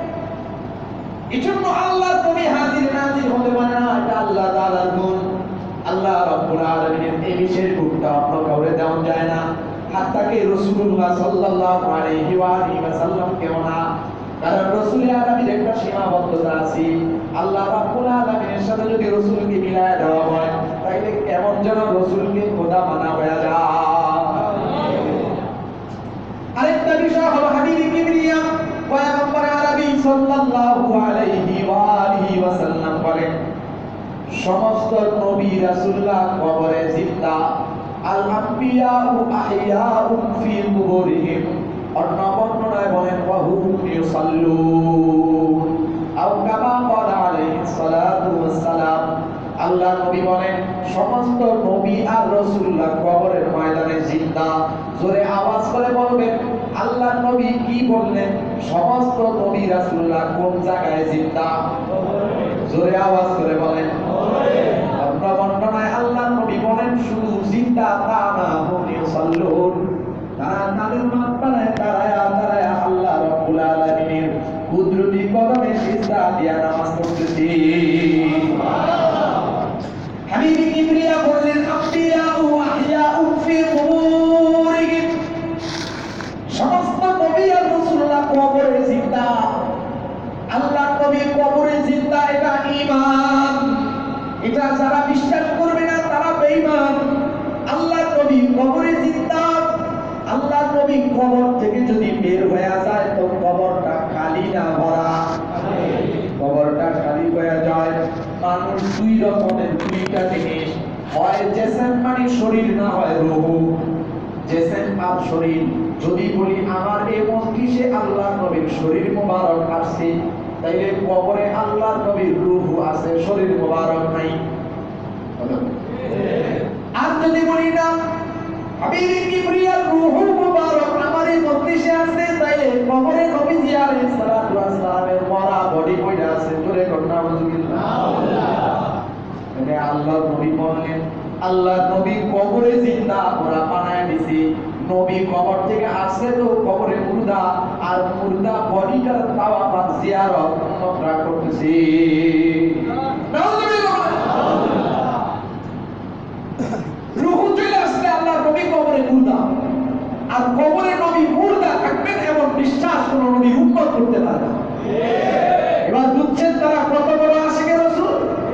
এজন্য আল্লাহর নবী হাজির নাজির হতে পারে না, এটা আল্লাহ তাআলার গুণ। আল্লাহ রাব্বুল আলামিনের এই বিশেষ গুণটা অন্য কাউরে দেওয়া যায় না। হাত্তাকে রাসূলুল্লাহ সাল্লাল্লাহু আলাইহি ওয়া আলিহি ওয়াসাল্লাম কেউ না, কারণ রাসূলের আরবির একটা সীমাবদ্ধতা আছে। আল্লাহ রাব্বুল আলামিনের সাথে যদি রাসূলকে মিলায় দেওয়া হয় তাহলে কেমন যেন রাসূলকে খোদা মানা হয়ে যায়। আরেকটা বিষয় হলো হাবিবে কিবরিয়া পয়গম্বর আরবি সাল্লাল্লাহু আলাইহি ওয়া আলিহি ওয়াসাল্লাম বলেন, সমস্ত নবী রাসূলরা কবরে জিন্দা, আল আম্বিয়াউ আহইয়াউ ফি কুবুরিহিম। অন্য বর্ণনায় বলেন ওয়া হুম ইউসাল্লুন আও কামা ক্বালা আলাইহিস সালাতু ওয়াস সালাম। আল্লাহ নবী বলেন সমস্ত নবী আর রাসূলরা কবরের ময়দানে জিন্দা। জোরে আওয়াজ করে বলবেন আল্লাহ নবী কি বললেন? সমস্ত নবী রাসূলরা কোন জায়গায় জিন্দা? জোরে আওয়াজ করে বলেন। অন্য বর্ণনায় আল্লাহ নবী বলেন শুধু জিন্দা তা না, হুম ইউসাল্লুন, তারা তাদের মাথায় দাঁড়ায় আল্লাহ রাব্বুল আলামিনের কুদরতি কদমে সিজদা দিয়া নামাজ পড়তেছে। হাবিবে কিবরিয়া বললেন আম্বিয়াউ আহইয়াউ ফি কুবুরিহিম, সমস্ত নবী আর রাসূলরা কবরে জিন্দা। আল্লাহ নবী কবরে জিন্দা, এটা ঈমান। এটা যারা বিশ্বাস করবে না তারা বেঈমান। আল্লাহ নবী কবরে জিন্দা। আল্লাহ নবী কবর থেকে যদি বের হয়ে যায় তো কবরটা খালি না ভরা, কবরটা খালি হয়ে যায়। মানুষ দুই রকমের, দুইটা জিনিস, হয় জেসেম মানে শরীর, না হয় রূহ। জেসেম আর শরীর। যদি বলি আমার এই মজলিসে আল্লাহ নবীর শরীর মোবারক আসছে, তাইলে কবরে আল্লাহ নবীর রূহ আছে, শরীর মোবারক নাই। আর যদি বলি না হাবিবে কিবরিয়ার রূহ মোবারক আমার এই মজলিসে আছে, তাইলে কবরে নবীজি আলাইহিস সালাতু ওয়াস সালামের মরা বডি কইরা আছে। জোরে কন্না আউযুবিল্লাহ। মানে আল্লাহ নবী বললেন আল্লাহ নবী কবরে জিন্দা, ওরা বানায় দিছে। নবী কবর থেকে আসছে তো কবরে মুর্দা, আর মুর্দা বডিটার তাওয়াফ আর জিয়ারত আমরা করতেছি। রূহ চলে আসছে, আল্লাহ নবী কবরে মুর্দা, আর কবরে নবী মুর্দা থাকবেন এমন বিশ্বাস কোন নবী উম্মত করতে পারে না। এবার বুঝছেন তারা কত বড় আশিকে রাসূল?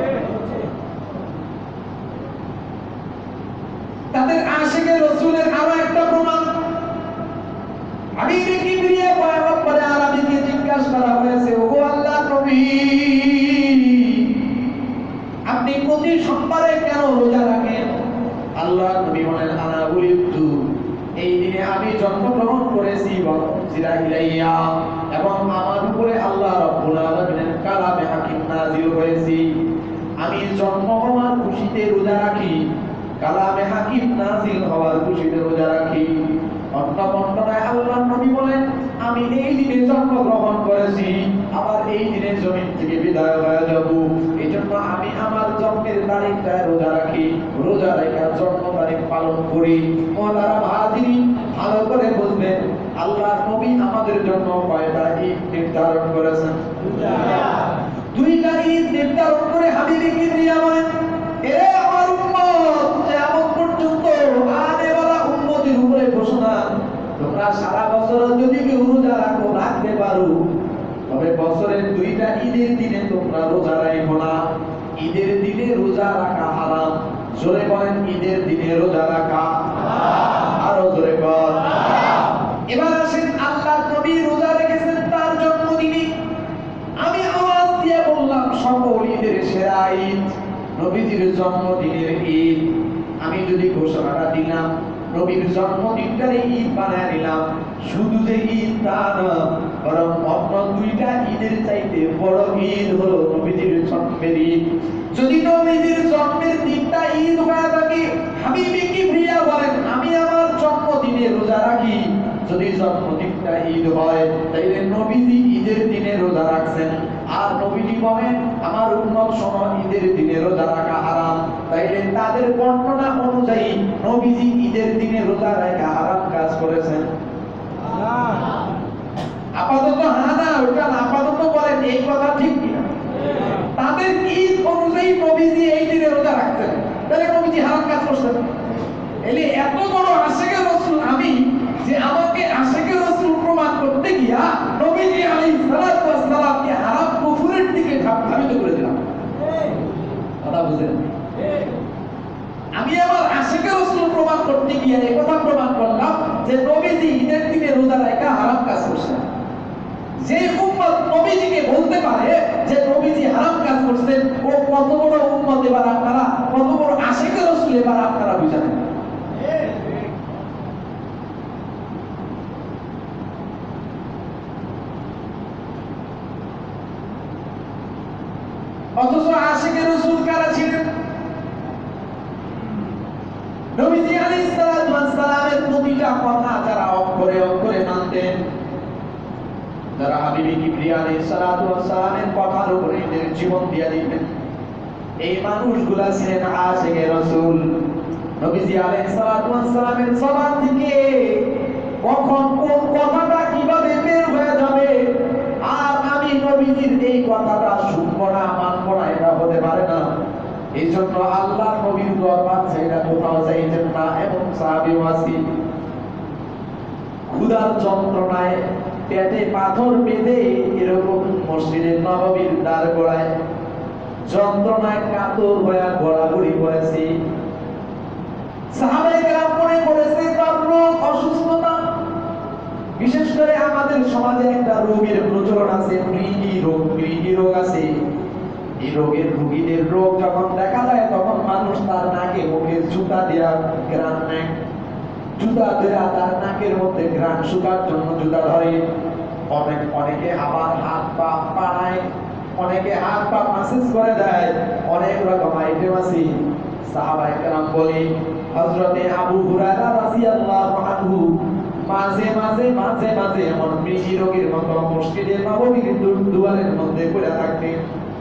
তাদের আশিকে রাসূলের আরো একটা প্রমাণ, হাবিবে কিবরিয়া পয়গম্বর আরবিকে জিজ্ঞাসা করা হয়েছে, ওগো আল্লাহ নবী আপনি প্রতি সোমবারে কেন রোজা রাখেন? আল্লাহ নবী বলেন আনা উলিদতু, এই দিনে আমি জন্মগ্রহণ করেছি, এবং আমার উপরে আল্লাহ রাব্বুল আলামিনের কালামে হাকিম নাযিল হয়েছে। আমি জন্ম হওয়ার খুশিতে রোজা রাখি, কালামে হাকিম নাযিল হওয়ার খুশিতে রোজা রাখি। অন্য বর্ণনায় আল্লাহ নবী বলেন আমি এই দিনে জন্মগ্রহণ করেছি, আবার এই দিনে জমিন থেকে বিদায় হয়ে যাব। এজন্য আমি আমার জন্মের তারিখটা রোজা রাখি, রোজা রেখে জন্ম তারিখ পালন করি। ওনারা হাজিরিন ভালো করে বুঝবেন আল্লাহ নবী আমাদের জন্য কয়টা ঈদ নির্ধারণ করেছেন? দুইটা ঈদ নির্ধারণ করে হাবিবে কিবরিয়া বলেন এ আমার উম্মত, কিয়ামত পর্যন্ত আনেওয়ালা উম্মতের উপরে ঘোষণা, তোমরা সারা বছর যদি কেউ রোজা রাখো, রাখতে পারো, তবে বছরের দুইটা ঈদের দিনে তোমরা রোজা রাখো না। ঈদের দিনে রোজা রাখা হারাম। জোরে বলেন ঈদের দিনে রোজা রাখা হারাম। আরো জোরে বল। এবার আসেন আল্লাহ নবী রোজা রেখেছেন তার জন্মদিনে। আমি আওয়াজ দিয়ে বললাম সকল ঈদের সেরা ঈদ নবীজির জন্মদিনের ঈদ। আমি যদি ঘোষণাটা দিলাম নবীর জন্মদিনটারে ঈদ বানায় নিলাম, শুধু যে ঈদ তা না, বরং অন্য দুইটা ঈদের চাইতে বড় ঈদ হলো নবীজির জন্মের ঈদ। যদি নবীজির জন্মের দিনটা ঈদ হয়ে থাকে, হাবিবি কিবরিয়া বলেন আমি আমার জন্মদিনে রোজা রাখি। যদি জন্মদিনটা ঈদ হয় তাইলে নবীজি ঈদের দিনে রোজা রাখছেন। আর নবীজি বলেন আমার উম্মত শোনো, ঈদের দিনে রোজা রাখা হারাম। তাইলে তাদের বর্ণনা অনুযায়ী নবীজি ঈদের দিনে রোজা রাখা হারাম কাজ করেছেন। আপাতত হ্যাঁ না ওটা না, আপাতত বলেন এই কথা ঠিক কিনা? তাদের ঈদ অনুযায়ী নবীজি এই দিনে রোজা রাখতেন, তাহলে নবীজি হারাম কাজ করছেন। এলে এত বড় আশিকে রাসূল আমি, যে আমাকে আশিকে রাসূল প্রমাণ করতে গিয়া নবীজি আলাইহিস সালাতু ওয়াস সালামকে হারাম কুফরের দিকে ধাবিত করে দিলাম। কথা বুঝেন? আমি আমার আশিকে রাসূল প্রমাণ করতে গিয়া এই কথা প্রমাণ করলাম যে নবীজি ঈদের দিনে রোজা রাখা হারাম কাজ করছেন। যে উম্মত নবীজিকে বলতে পারে যে নবীজি হারাম কাজ করছেন, ও কত বড় উম্মত এবার আপনারা, কত বড় আশিকে রাসূল এবার আপনারা বুঝেন। অথচ আশিকে রাসূল কারা ছিলেন? নবীজি আলাইহিস সালাতু ওয়াস সালামের প্রতিটা কথা যারা অক্ষরে অক্ষরে মানতেন, যারা হাবিবি কিবরিয়া আলাইহিস সালাতু ওয়াস সালামের কথার উপরে নিজের জীবন দিয়ে দিতেন, এই মানুষগুলা ছিলেন আশিকে রাসূল। নবীজি আলাইহিস সালাতু ওয়াস সালামের জবান থেকে কখন কোন কথাটা কিভাবে বের হয়ে যাবে আর আমি নবীজির এই কথাটা শুনবো না, মানবো না, এটা হতে পারে না। এই জন্য আল্লাহ নবীর দরবার ছেড়ে কোথাও যাইতেন না। এবং সাহাবী ওয়াসি ক্ষুধার যন্ত্রণায় পেটে পাথর বেঁধে এরকম মসজিদে নববীর দ্বার গোড়ায় যন্ত্রণায় কাতর হয়ে ঘোরাঘুরি করেছি। সাহাবায়ে কেরাম মনে করেছে তার রোগ, অসুস্থতা। বিশেষ করে আমাদের সমাজে একটা রোগের প্রচলন আছে, মৃগী রোগ। মৃগী রোগ আছে। এই রোগের রোগীদের রোগ যখন দেখা যায় তখন মানুষ তার নাকে মুখে জুতা দেওয়া ঘ্রাণ নেয়, জুতা দেওয়া তার নাকের মধ্যে ঘ্রাণ শুকার জন্য জুতা ধরে। অনেকে আবার হাত পা পাড়ায়, অনেকে হাত পা মাসাজ করে দেয়, অনেক রকম আইটেম আছে। সাহাবায়ে কেরাম বলে হযরতে আবু হুরায়রা রাদিয়াল্লাহু আনহু মাঝে মাঝে মাঝে মাঝে এমন মৃগী রোগের মতো মসজিদে নববীর দুয়ারের মধ্যে পড়ে থাকতেন।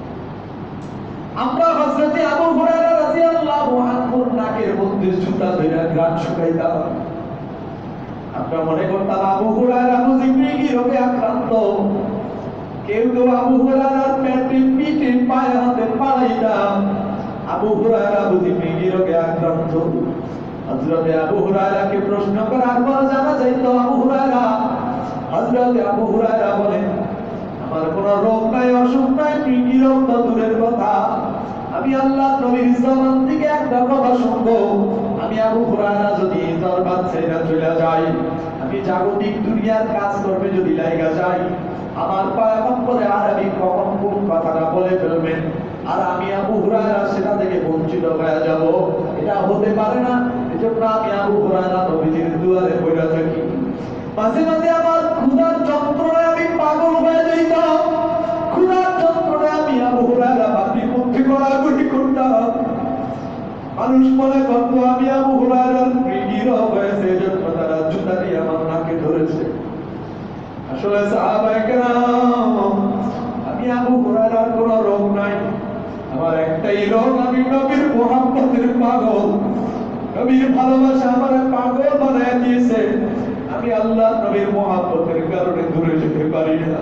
আমরা হযরতে আবু হুরায়রা রাদিয়াল্লাহু আনহুর নাকের মধ্যে জুতা ধরে ঘ্রাণ শুকাইতাম। আমরা মনে করতাম আবু হুরায়রা বুঝি মৃগী রোগে আক্রান্ত। কেউ কেউ আবু হুরায়রার পেটে, পিঠে, পায়ে, হাতে পাড়াইতাম, আবু হুরায়রা বুঝি মৃগী রোগে আক্রান্ত। হযরতে আবু হুরায়রাকে প্রশ্ন করার পর জানা যাইত আবু হুরায়রা, হযরতে আবু হুরায়রা বলেন আমার কোনো রোগ নাই, অসুখ নাই, মৃগী রোগ তো দূরের কথা, আমি আল্লাহ নবীর জবান থেকে একটা কথা শুনবো। আমি আবু হুরায়রা যদি দরবার ছেড়ে চলে যাই, আমি জাগতিক দুনিয়ার কাজ করবে যদি লাগা যাই, আমার পয়গম্বরে আরবি কখন কোন কথাটা বলে ফেলবেন আর আমি আবু হুরায়রা সেটা থেকে বঞ্চিত হয়ে যাব, এটা হতে পারে না। এজন্য আমি আবু হুরায়রা নবীজির দুয়ারে বইরা থাকি। মাঝে মাঝে আমার ক্ষুধার যন্ত্রণায় আমি পাগল হয়ে যাইতাম। ক্ষুধার যন্ত্রণায় আমি আবু হুরায়রা বাড়ির মধ্যে ঘোরাঘুরি করতাম। মানুষ মনে করতো আমি আবু হুরায়রার মৃগী রোগ হয়েছে, এজন্য তারা জুতা দিয়ে আমার নাকে ধরেছে। আসলে সাহাবায়ে কেরাম, আমি আবু হুরায়রার কোনো রোগ নাই, আমার একটাই রোগ, আমি নবীর মুহাব্বতের পাগল। নবীর ভালোবাসা আমার পাগল বানায় দিয়েছে। আমি আল্লাহ নবীর মুহাব্বতের কারণে দূরে যেতে পারি না।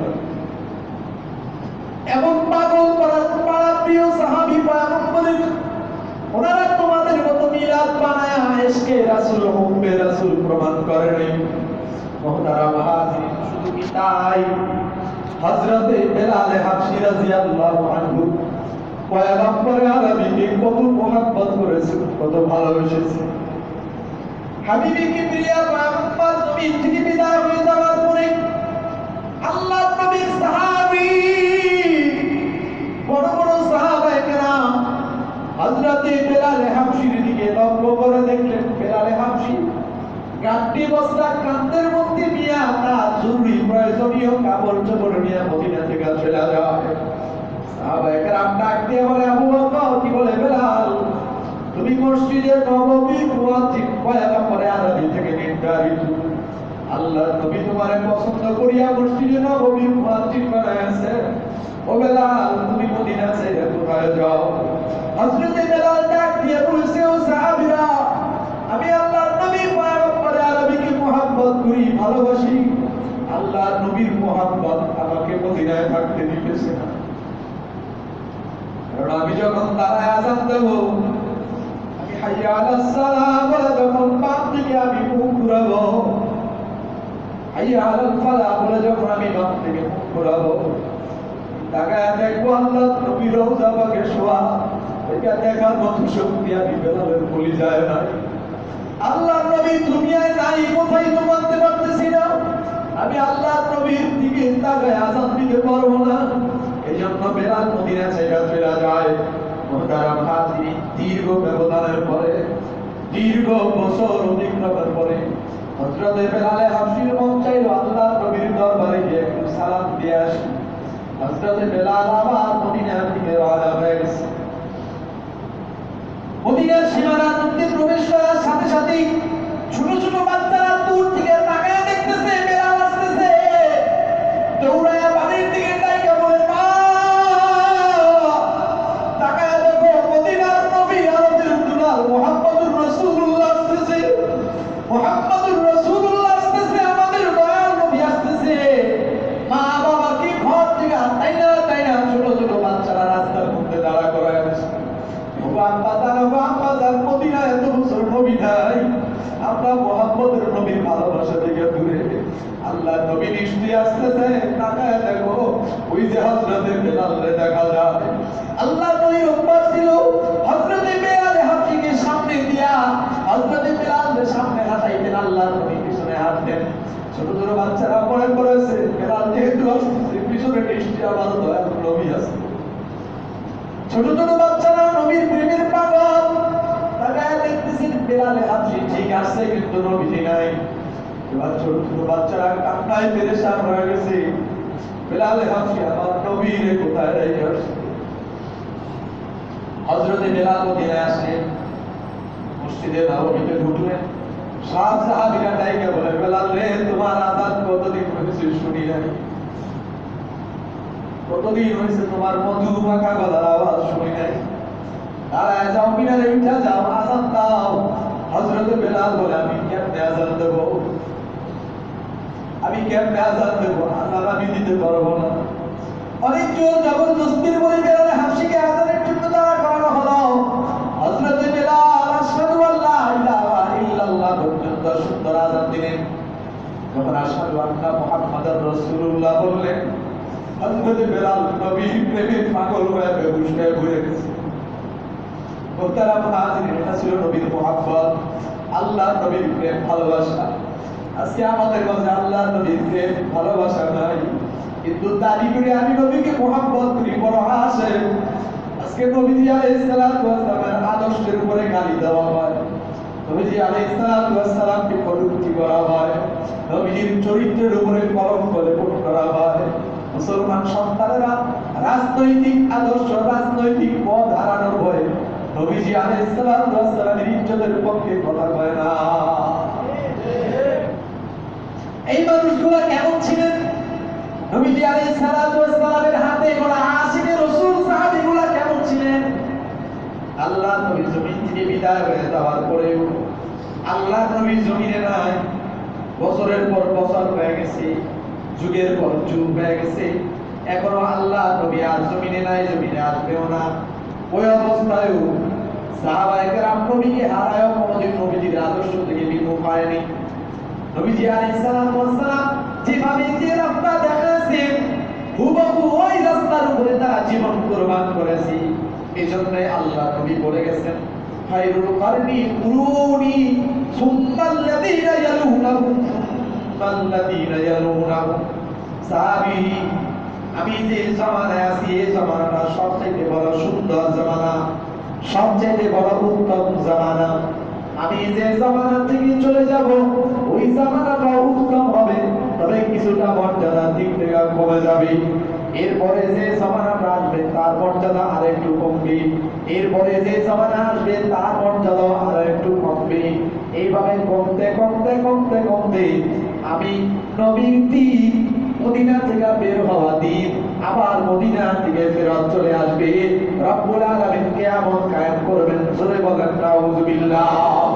এমন পাগল পাড়া প্রিয় সাহাবী পয়গম্বরের, ওনারা তোমাদের মতো মিলাদ বানায়া ইশকে রাসূল, হুব্বে রাসূল প্রমাণ করে নাই। মুহতারাম হাজিরিন, শুধু কি তাই, হযরতে বেলাল হাবশী রাদিয়াল্লাহু আনহু পয়গম্বর আরবিকে কত মুহাব্বত করেছে, কত ভালোবেসেছে। হাবিবি কিবরিয়া পয়গম্বর জমিন থেকে বিদায় হয়ে যাওয়ার পরে আল্লাহর নবীর সাহাবী, বড় বড় সাহাবায়ে কেরাম হযরতে বেলাল হাবশীর দিকে লক্ষ্য করে দেখলেন বেলাল হাবশী গাঁটটি বস্তা কাঁধের মধ্যে নিয়ে প্রয়োজনীয় কাপড় চোপড় নিয়ে মদিনা থেকে চলে যায়। সাহাবায়ে কেরাম ডাক দিয়ে বলে, আবু বকর, কি বলে বেলাল, তুমি মসজিদে নববীর মুয়াজ্জিন পয়গম্বরে আরবি থেকে নির্ধারিত, আল্লাহর নবী তোমারে পছন্দ করিয়া মসজিদে নববীর মুয়াজ্জিন বানাইছে। ও বেলাল, তুমি মদিনা ছেড়ে কোথায় যাও? হযরতে বেলাল ডাক দিয়ে বলছে, ও সাহাবীরা, আমি আল্লাহর নবী পয়গম্বরে আরবিকে মুহাব্বত করি, ভালোবাসি। আল্লাহর নবীর মুহাব্বত আমাকে মদিনায় থাকতে দিতেছে না। কারণ আমি যখন দাঁড়ায় আযান দেব, আমি হাইয়া আলাস সালাম বলে যখন বাম দিকে আমি মুখ ঘুরাবো, হাইয়া আলাল ফালাহ বলে যখন আমি বাম দিকে মুখ ঘুরাবো, তাকায় দেখবো আল্লাহর নবীর রওজা পাকে শোয়া। এটা দেখার মতো শক্তি আমি বেলালের কলিজায় নাই। আল্লাহর নবী দুনিয়ায় নাই, কোথায় তো মানতে পারতেছি না। আমি আল্লাহর নবীর দিকে তাকায় আযান দিতে পারবো না। এইজন্য বেলাল মদিনা ছেড়ে চলে যায়। মুহতারাম হাজিরিন, দীর্ঘ ব্যবধানের পরে, দীর্ঘ বছর অতিক্রমের পরে হযরতে বেলালে হাবশীর মন চাইল আল্লাহর নবীর দরবারে গিয়ে একটু সালাম দিয়ে আসি। হযরতে বেলাল আবার মদিনার দিকে রওনা হয়ে গেছে। মদিনার সীমানার মধ্যে প্রবেশ করার সাথে সাথেই ছোট ছোট বাচ্চারা দূর থেকে তাকায় দেখতেছে বেলাল আসতেছে। দৌড়ায়া বাড়ির দিকে ডাইকা বলে, মা, তাকায় দেখো, মদিনার নবী আরবের দুলাল মুহাম্মদুর রাসূলুল্লাহ আসতেছে, মুহাম্মদুর রাসূলুল্লাহ আসতেছে, আমাদের দয়াল নবী আসতেছে। মা বাবাকে ঘর থেকে তাইনা তাইনা ছোট ছোট বাচ্চারা রাস্তার মধ্যে দাঁড়া করায় আছে। মদিনায় এত বছর নবী নাই, আমরা মুহাম্মদের নবীর ভালোবাসা থেকে দূরে। আল্লাহ নবী নিশ্চয়ই আসতেছে, তাকায় দেখো, ওই যে হযরতে বেলালকে দেখা যায়। আল্লাহ নবীর অভ্যাস ছিল হযরতে বেলাল হাবশীকে সামনে দিয়া হযরতে বেলালের সামনে হাঁটাইতেন, আল্লাহ নবী পিছনে হাঁটতেন। ছোট ছোট বাচ্চারা মনে করেছে বেলাল যেহেতু আসতেছে, পিছনে নিশ্চয়ই আবার দয়াল নবী আছে। ছোট ছোট বাচ্চারা নবীর প্রেমের পাগল, তাকায় দেখতেছেন বেলালে হাবশী ঠিক আছে, কিন্তু নবীজি নাই। এবার ছোট ছোট বাচ্চারা কান্নায় পেরেশান হয়ে গেছে, বেলালে হাবশী আমার নবীরে কোথায় রেখে আসছে। হযরতে বেলাল মদিনায় আসলেন, মসজিদে নববীতে ঢুকলেন। সব সাহাবীরা ডাইকা বলে, বেলাল রে, তোমার আযান কতদিন হয়েছে শুনি নাই, কতদিন হয়েছে তোমার মধু মাখা গলার আওয়াজ শুনি নাই, দাঁড়ায় যাও, মিনারে উঠা যাও, আযান দাও। হযরতে বেলাল বলে, আমি কেমনে আযান দেব, আমি কেমনে আযান দেব, আযান আমি দিতে পারবো না। অনেক জোর জবরদস্তির বলে বেলালে হাবশীকে আযানের জন্য দাঁড়া করানো হলো। হযরতে বেলাল আশহাদু আল্লা ইলাহা ইল্লাল্লাহ পর্যন্ত সুন্দর আযান দিলেন। যখন আশহাদু আন্না মুহাম্মাদুর রাসূলুল্লাহ বললেন, হযরতে বেলাল নবীর প্রেমে পাগল হয়ে বেহুশ হয়ে ঘুরে গেছে। মুহতারাম হাজিরিন, এটা ছিল নবীর মুহাব্বত, আল্লাহর নবীর প্রেম ভালোবাসা। আজকে আমাদের মাঝে আল্লাহর নবীর প্রেম ভালোবাসা নাই, কিন্তু দাবি করে আমি নবীকে মুহাব্বত করি, বড় হাসে। আজকে নবীজি আলাইহিস সালাতু ওয়াস সালামের আদর্শের উপরে গালি দেওয়া হয়, নবীজি আলাইহিস সালাতু ওয়াস সালামকে কটূক্তি করা হয়, নবীজির চরিত্রের উপরে কলঙ্ক লেপন করা হয়। মুসলমান সন্তানেরা রাজনৈতিক আদর্শ, রাজনৈতিক পথ হারানোর ভয়ে নবীজি আলাইহিস সালাতু ওয়াস সালামের ইজ্জতের পক্ষে কথা কয় না। এই মানুষগুলো কেমন ছিলেন? নবীজি আলাইহিস সালাতু ওয়াস সালামের হাতে গড়া আশিকে রাসূল সাহাবীগুলো কেমন ছিলেন? আল্লাহ নবী জমিন থেকে বিদায় হয়ে যাওয়ার পরেও আল্লাহ নবী জমিনে নাই, বছরের পর বছর হয়ে গেছে, যুগের পর যুগ হয়ে গেছে, এখনো আল্লাহ নবী আর জমিনে নাই, জমিনে আসবেও না। ওই অবস্থায়ও সাহাবায়ে কেরাম নবীকে হারায়ও কোনোদিন নবীজির আদর্শ থেকে বিমুখ হয়নি। নবীজি আলাইহিস সালাতু ওয়াস সালাম যেভাবে যে রাস্তা দেখাচ্ছেন, হুবহু ওই রাস্তার উপরে তারা জীবন কুরবান করেছে। এজন্য আল্লাহ নবী বলে গেছেন, খায়রুল কারনি কুরুনি সুম্মাল্লাযীনা ইয়ালুনাহুম সুম্মাল্লাযীনা ইয়ালুনাহুম। সাহাবী, আমি যে জামানায় আছি, এই জামানাটা সবচেয়ে বড় সুন্দর জামানা, সবচেয়ে বড় উত্তম জামানা। আমি যে জামানা থেকে চলে যাব, ওই জামানাটা উত্তম হবে, তবে কিছুটা মর্যাদা দিক থেকে কমে যাবে। এরপরে যে জামানাটা আসবে তার মর্যাদা আরেকটু কমবে, এরপরে যে জামানা আসবে তার মর্যাদা আরেকটু কমবে। এইভাবে কমতে কমতে কমতে কমতে আমি নবীর দিন মদিনা থেকে বের হওয়া দিন আবার মদিনা থেকে ফেরত চলে আসবে। রব্বুল আলামিন কিয়ামত কায়েম করবেন। জোরে বলেন নাউযুবিল্লাহ।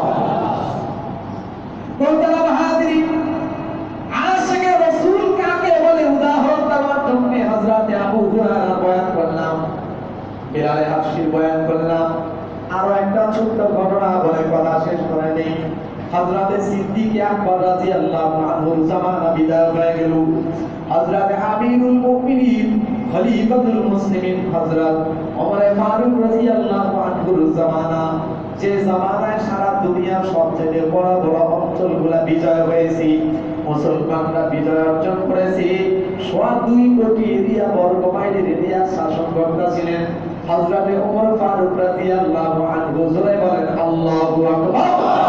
মোহতারাম হাজিরিন, আশিকে রাসূল কাকে বলে উদাহরণ দেওয়ার জন্য হযরত আবু হুরায়রা বয়ান করলাম, বিলালে হাবশির বয়ান করলাম। আরো একটা ছোট্ট ঘটনা বলে কথা শেষ করে নেই। হযরত সিদ্দিক আকবর রাদিয়াল্লাহু আনহুর জামানা বিদায় হয়ে গেল। হযরত আমিরুল মুমিনিন খলিফাতুল মুসলিমিন হযরত ওমর ফারুক রাদিয়াল্লাহু আনহুর জামানা, যে জামানায় সারা দুনিয়ার সবচেয়ে বড় বড় অঞ্চলগুলা বিজয় হয়েছে, মুসলমানরা বিজয় অর্জন করেছে, 2.25 কোটি এরিয়া বর্গ মাইলের এরিয়া শাসন করতেছিলেন হযরত ওমর ফারুক রাদিয়াল্লাহু আনহু। জোরে বলেন আল্লাহু আকবার।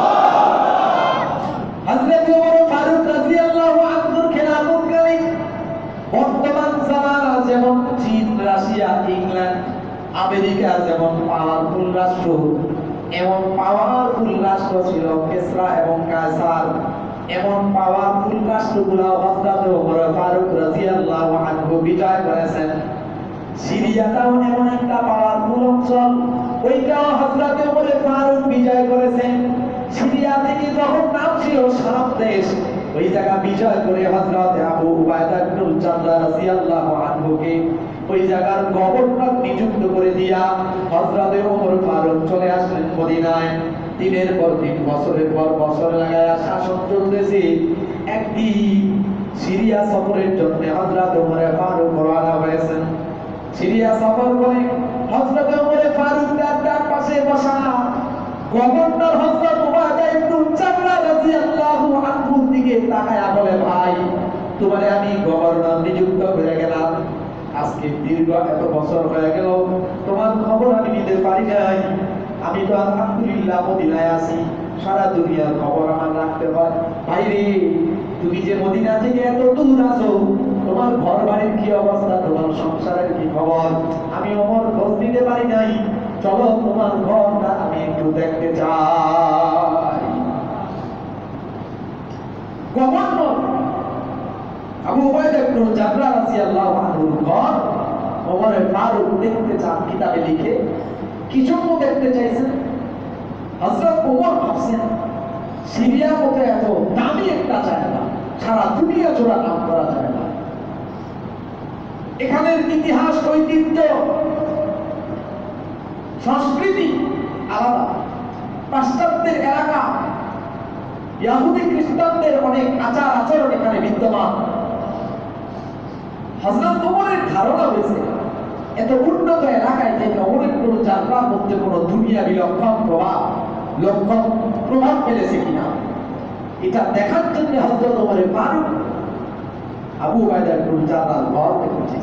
হযরত ওমর ফারুক রাদিয়াল্লাহু আনহুর খেলাফতকালে বর্তমান জামানা যেমন চীন, রাশিয়া, ইংল্যান্ড, আমেরিকা যেমন পাওয়ারফুল রাষ্ট্র, এমন পাওয়ারফুল রাষ্ট্র ছিল কিসরা এবং কায়সার। এমন পাওয়ারফুল রাষ্ট্রগুলো হযরত ওমর ফারুক রাদিয়াল্লাহু আনহু বিজয় করেছেন। সিরিয়াটাও এমন একটা পাওয়ারফুল অঞ্চল, ওইটাও হযরত ওমর ফারুক বিজয় করেছেন। সিরিয়া থেকে যখন নাম ছিল শাম দেশ, ওই জায়গা বিজয় করে হযরত আবু উবাইদা ইবনুল জাররাহ রাদিয়াল্লাহু আনহুকে ওই জায়গার গভর্নর নিযুক্ত করে দিয়া হযরত ওমর ফারুক চলে আসলেন মদিনায়। দিনের পর দিন, বছরের পর বছর লাগায়া শাসন চলতেছে। একদিন সিরিয়া সফরের জন্য হযরত ওমর ফারুক রওনা হয়েছেন। সিরিয়া সফর করে হযরত ওমর ফারুক তার পাশে বসা গভর্নর হযরত উবাইদা ইবনুল জাররাহ রাদিয়াল্লাহু আনহুর দিকে তাকায়া বলে, ভাই, তোমারে আমি গভর্নর নিযুক্ত করে গেলাম, আজকে দীর্ঘ এত বছর হয়ে গেল তোমার খবর আমি নিতে পারি নাই। আমি তো আলহামদুলিল্লাহ মদিনায় আছি, সারা দুনিয়ার খবর আমার রাখতে হয়। ভাই রে, তুমি যে মদিনা থেকে এত দূর আছো, তোমার ঘর বাড়ির কি অবস্থা, তোমার সংসারের কি খবর, আমি ওমর খোঁজ দিতে পারি নাই। চলো তোমার ঘরটা আমি একটু দেখতে চাই। Governor Abu Ubaida Ibnul Jarrah রাদিয়াল্লাহু আনহুর ঘর ওমর ফারুক দেখতে চান, কিতাবে লিখে কি জন্য দেখতে চাইছেন। হযরত ওমর ভাবছেন, সিরিয়া মতো এত দামি একটা জায়গা সারা দুনিয়া জোড়া নাম করা যায় না, এখানের ইতিহাস, ঐতিহ্য, সংস্কৃতি আলাদা। পাশ্চাত্যের এলাকা, ইহুদি খ্রিস্টানদের অনেক আচার আচরণ এখানে বিদ্যমান। হযরত ওমরের ধারণা হয়েছে এত উন্নত এলাকায় থেকে ওমর ইবনুল জাররাহ মধ্যে কোনো দুনিয়াবি লক্ষণ প্রভাব ফেলেছে কিনা, এটা দেখার জন্য হযরত ওমর ফারুক আবু উবাইদা ইবনুল জাররাহর ঘর দেখেছে।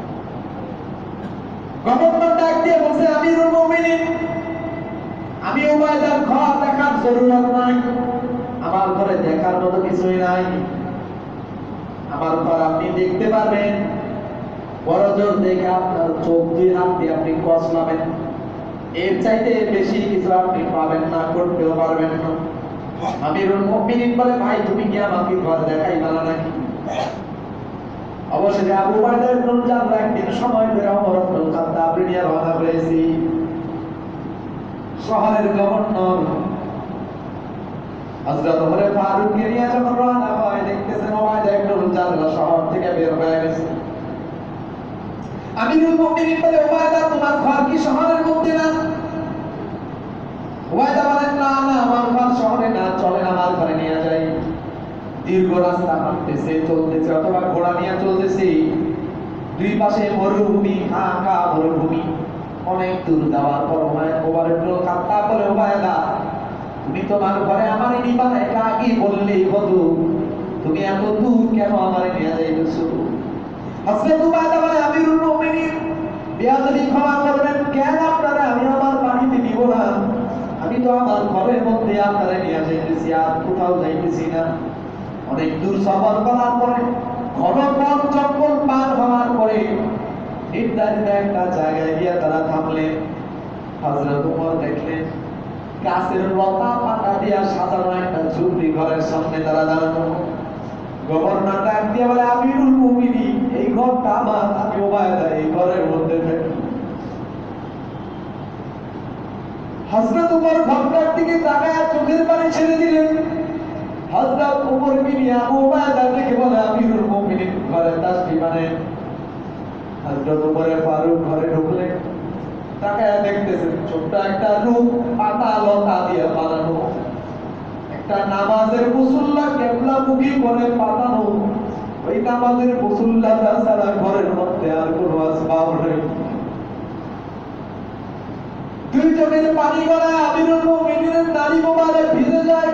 গভর্নর ডাক দিয়ে বলছে, আমিরুল মুমিনিন, আমি উবাইদার ঘর দেখার জরুরত নাই, আমার ঘরে দেখার মতো কিছুই নাই। আমার ঘর আপনি দেখতে পারবেন, বড় জোর দেখে আপনার চোখ 2 হাত দিয়ে আপনি কসলাবেন, এর চাইতে বেশি কিছু আপনি পাবেন না, করতেও পারবেন না। আমিরুল মুমিনিন বলে, ভাই তুমি কি আমাকে ঘর দেখাইবা না নাকি? অবশেষে আবু উবাইদা ইবনুল জাররাহ একদিন সময় করে ওমর ইবনুল খাত্তাব নিয়ে রওনা হয়েছে। শহরের গভর্নর হযরত ওমর ফারুক নিয়ে যখন রওনা হয়, দেখতেছেন উবাইদা ইবনুল জাররাহ শহর থেকে বের হয়ে গেছে। আমিরুল মুমিনিন বলে, উবাইদা তোমার ঘর কি শহরের মধ্যে না? উবাইদা বলেন, না না, আমার ঘর শহরে না, চলেন আমার ঘরে নিয়ে যাই। দীর্ঘ রাস্তা হাঁটতেছে, চলতেছে, অথবা ঘোড়া নিয়ে চলতেছে, দুই পাশে মরুভূমি, ফাঁকা মরুভূমি। অনেক দূর যাওয়ার পর ওমর ইবনুল খাত্তাব বলে, উবাইদা তুমি তোমার ঘরে আমারে নিবা না, এটা আগেই বললেই হতো, তুমি এত দূর কেন আমারে নিয়ে যাইতেছো? হযরত উবাইদা বলে, আমিরুল মুমিনিন, বেয়াদবি ক্ষমা করবেন, কেন আপনারা আমি আমার বাড়িতে নিব না? আমি তো আমার ঘরের মধ্যে আপনারা নিয়ে যাইতেছি, আর কোথাও যাইতেছি না। অনেক দূর সফর করার পরে ঘন বন জঙ্গল পার হওয়ার পরে নির্ধারিত একটা জায়গায় গিয়ে তারা থামলেন। হযরত ওমর দেখলেন গাছের লতা পাতা দিয়া সাজানো একটা ঝুপড়ি ঘরের সামনে তারা দাঁড়ানো। গভর্নর ডাক দিয়ে বলে, আমিরুল মুমিনিন, এই ঘরটা আমার, আমি ওবায়দা এই ঘরের মধ্যে থাকি। হযরত ওমর ঘরটার দিকে তাকায় চোখের পানি ছেড়ে দিলেন। হযরত ওমর বিন আবু উবায়দা দেখে বলে, আমিরুল মুমিনিন ঘরে তাশরিফ আনেন। হযরত ওমর ফারুক ঘরে ঢুকলেন, তাকায় দেখতেছেন ছোট্ট একটা রূপ পাতা লতা দিয়ে বানানো একটা নামাজের মুসল্লা কিবলামুখী করে পাতানো। ওই নামাজের মুসল্লাটা ছাড়া ঘরের মধ্যে আর কোনো আসবাব নেই। দুই চোখের পানি গড়ায় আমিরুল মুমিনিনের নারী মোবারক ভিজে যায়।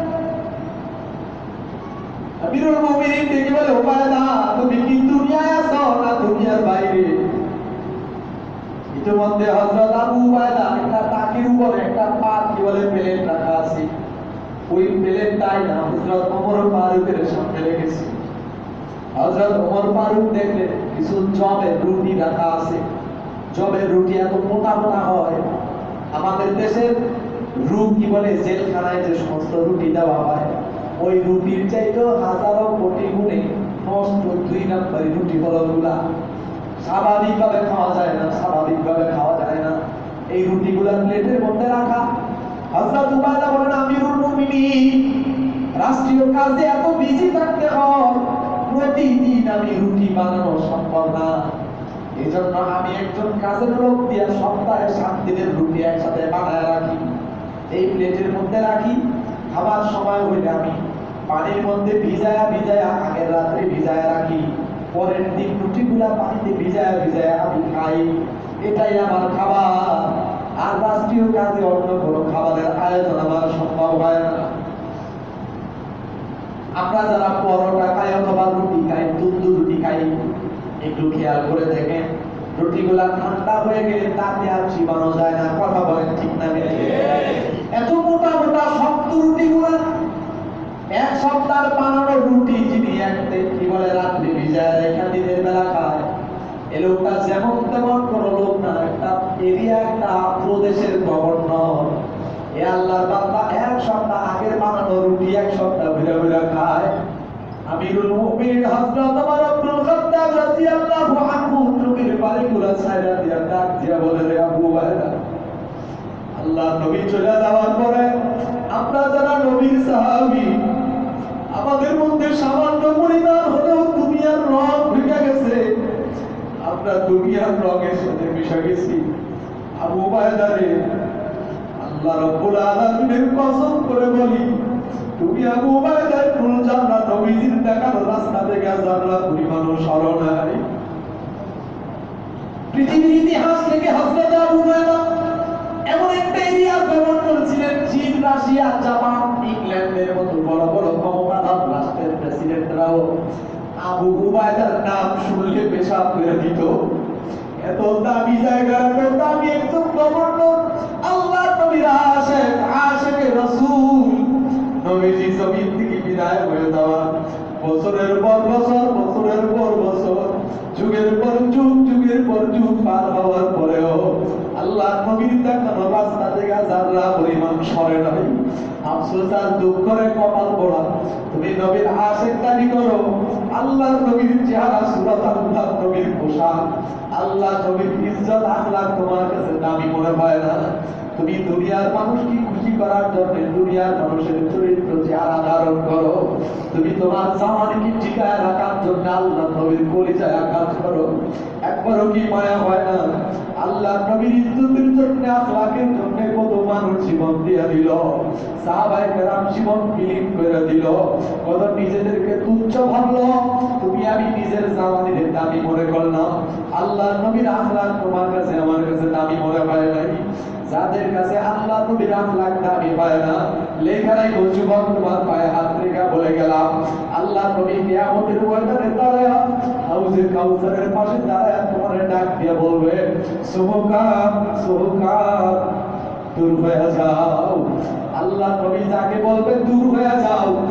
আমিরুল মুমিনিন দেখে বলে, ওবায়দা, তুমি কি দুনিয়ায় আছো না দুনিয়ার বাইরে? ইতিমধ্যে হযরত আবু উবায়দা একটা তাকির উপরে একটা পাত কি বলে প্লেট রাখা আছে। ওই প্লেটটাই না হযরত ওমর ফারুকের সামনে রেখেছে। হযরত ওমর ফারুক দেখলেন কিছু জবের রুটি রাখা আছে। জবের রুটি এত মোটা মোটা হয়, আমাদের দেশের রূপ কি বলে জেলখানায় যে সমস্ত রুটি দেওয়া হয়, ওই রুটির চাইতেও হাজারো কোটি গুণে নষ্ট 2 নম্বরের রুটি বলগুলা স্বাভাবিকভাবে খাওয়া যায় না, স্বাভাবিকভাবে খাওয়া যায় না। এই রুটিগুলা প্লেটের মধ্যে রাখা। হযরত উবায়দা বলেন, আমিরুল মুমিনিন, রাষ্ট্রীয় কাজে এত বিজি থাকতে হয়, প্রতিদিন আমি রুটি বানানো সম্ভব না। এজন্য আমি একজন কাজের লোক দিয়ে সপ্তাহে 7 দিনের রুটি একসাথে বানায় রাখি, এই প্লেটের মধ্যে রাখি। খাবার সময় হইলে আমি পানির মধ্যে ভিজায়া ভিজায়া আগের রাত্রে ভিজায়া রাখি, পরের দিন রুটিগুলা পানিতে ভিজায়া ভিজায়া আমি খাই। এটাই আমার খাবার। আর রাষ্ট্রীয় কাজে অন্য কোনো খাবারের আয়োজন আমার সম্ভব হয় না। আমরা যারা পরোটা খাই অথবা রুটি খাই, তন্দুর রুটি খাই, একটু খেয়াল করে দেখেন রুটিগুলা ঠান্ডা হয়ে গেলে তাতে আর চিবানো যায় না। কথা বলেন ঠিক না? এত মোটা মোটা শক্ত রুটিগুলা, এক সপ্তাহ বানানো রুটি যিনি একতে কি বলে রাত্রি ভিজায় রেখে দিনের বেলা খায়, এ লোকটা যেমন তেমন কোনো লোক না, একটা এরিয়া একটা প্রদেশের গভর্নর। এ আল্লাহর বান্দা এক সপ্তাহ আগের বানানো রুটি এক সপ্তাহ ভিড়া ভিড়া খায়। আমিরুল মুমিনিন হযরত ওমর ইবনুল খাত্তাব রাদিয়াল্লাহু আনহু চোখের পানিগুলো ছাইরা দিয়া ডাক দিয়া বলে, রে আবু উবায়দা, আল্লাহ নবী চলে যাওয়ার পরে আমরা যারা নবীর সাহাবী, আমাদের মধ্যে সামান্য পরিমাণ হলেও দুনিয়ার রং ঢুকে গেছে, আমরা দুনিয়ার রঙের সাথে মিশে গেছি। আবু উবায়দা রে, আল্লাহ রাব্বুল আলামিনের কসম করে বলি, তুমি আবু উবায়দার কোন জান্নাত নবীজির দেখানো রাস্তা থেকে জান্নাত পরিমাণও সরল নাই। পৃথিবীর ইতিহাস থেকে হযরত আবু উবায়দা এমন একটা এরিয়া গভর্নর ছিলেন, চীন, রাশিয়া, জাপান, ইংল্যান্ডের মতো বড় বড় ক্ষমতাধর রাষ্ট্রের প্রেসিডেন্টরাও আবু উবায়দার নাম শুনলে পেশাব করে দিত। এত দামি জায়গা, এত দামি একজন গভর্নর, আল্লাহর নবীর আশিক, আশিকে রাসূল, নবীজি জমিন থেকে বিদায় হয়ে যাওয়া বছরের পর বছর, বছরের পর বছর, যুগের পর যুগ, যুগের পর যুগ পার হওয়ার পরেও আল্লাহ নবীর দেখানো রাস্তা থেকে যারা পরিমাণ সরে নাই। আফসোস আর দুঃখ করে কপাল পোড়া, তুমি নবীর আশিক দাবি করো, আল্লাহ নবীর চেহারা সুরত, আল্লাহ নবীর পোশাক, আল্লাহ নবীর ইজ্জত আখলাক তোমার কাছে দামি মনে হয় না। তুমি দুনিয়ার মানুষকে খুশি করার জন্য দুনিয়ার মানুষের চরিত্র চেহারা ধারণ করো, তুমি তোমার জামানকে ঠিকায় রাখার জন্য আল্লাহ নবীর পরিচয় আঘাত করো। একবারও কি মায়া হয় না? আল্লাহ নবীর ইজ্জতের জন্য, আখলাকের জন্য কত মানুষ জীবন দিয়ে দিল, সাহাবায়ে কেরাম জীবন বিলীন করে দিল, কত নিজেদেরকে তুচ্ছ ভাবলো। তুমি আমি নিজের জামানের দামি মনে করলাম, আল্লাহ নবীর আখলাক তোমার কাছে আমার কাছে দামি মনে হয় নাই। যাদের কাছে আল্লাহ নবীর আখলাক দামি হয় না, লেখারাই যুবক তোমার পায়ে হাত রেখে বলে গেলাম, আল্লাহ নবী কিয়ামতের ময়দানে দাঁড়ায় হাউজে কাউসারের পাশে দাঁড়ায় তোমার ডাক দিয়ে বলবে, সুবহান সুবহান, দূর হয়ে যাও। আল্লাহ নবী যাকে বলবে দূর হয়ে যাও,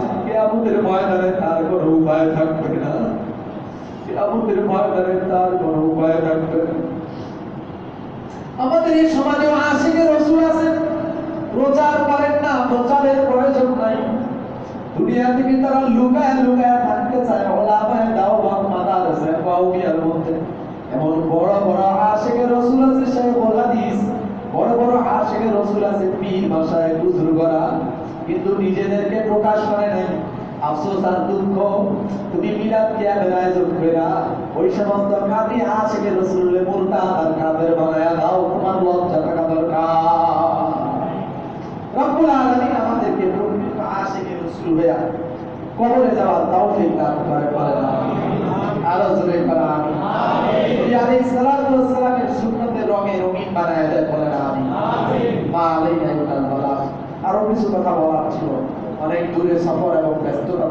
কিয়ামতের ময়দানে তার কোনো উপায় থাকবে না, কিয়ামতের ময়দানে তার কোনো উপায় থাকবে না। আমাদের এই সমাজে আশিকে রাসূল আছেন, প্রচার করেন না, প্রচারের প্রয়োজন নাই, দুনিয়া থেকে তারা লুকায় লুকায় থাকতে চায়। ওলামায়ে দাওয়াত মাদারসা কওমিয়ার মধ্যে এমন বড় বড় আশিকে রাসূল আছে, শাইখুল হাদিস, বড় বড় আশিকে রাসূল আছে, পীর মাশায়েখ বুজুর্গরা, কিন্তু নিজেদেরকে প্রকাশ করে নাই। আফসোস আর দুঃখ, তুমি মিলাদ কিয়ামের আয়োজন কইরা ওই সমস্ত খাঁটি আশিকে রাসূলের মুরতাদ আর কাফের বানায়া দাও, তোমার লজ্জা থাকা দরকার। রব্বুল আলামিন আমাদেরকে প্রকৃত আশিকে রাসূল হইয়া কবরে যাওয়ার তৌফিক দান করে, বলেন আমিন। আরো জোরে বলেন আমিন। নবী আলাইহিস সালাতু ওয়াস সালামের সুন্নতের রঙে রঙিন বানায় দেয়, বলেন আমিন। মা আলাইনা ইল্লাল বালাগ। আরো কিছু কথা বলার ছিল, অনেক দূরে সফর এবং ব্যস্ততা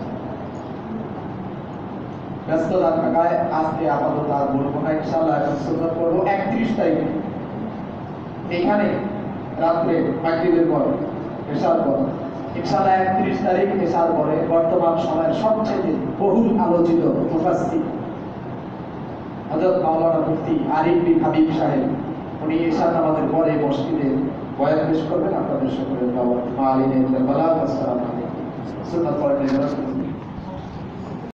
থাকায় আজকে আপাতত আর বলবো না, ইনশাআল্লাহ এখন সুন্নাত পড়বো 31 তারিখে এখানে রাত্রে মাগরিবের পর এশার পর, ইনশাআল্লাহ 31 তারিখ এশার পরে বর্তমান সময়ের সবচেয়ে বহুল আলোচিত মুফাসসির হযরত মাওলানা মুফতি আরিফ বিন হাবিব সাহেব, উনি এশার নামাজের পরে মসজিদে বয়ান পেশ করবেন। আপনাদের সকলের দাওয়াত। মা আলাইনা ইল্লাল বালাগ। আসসালামু আলাইকুম। সুন্নাত পড়তে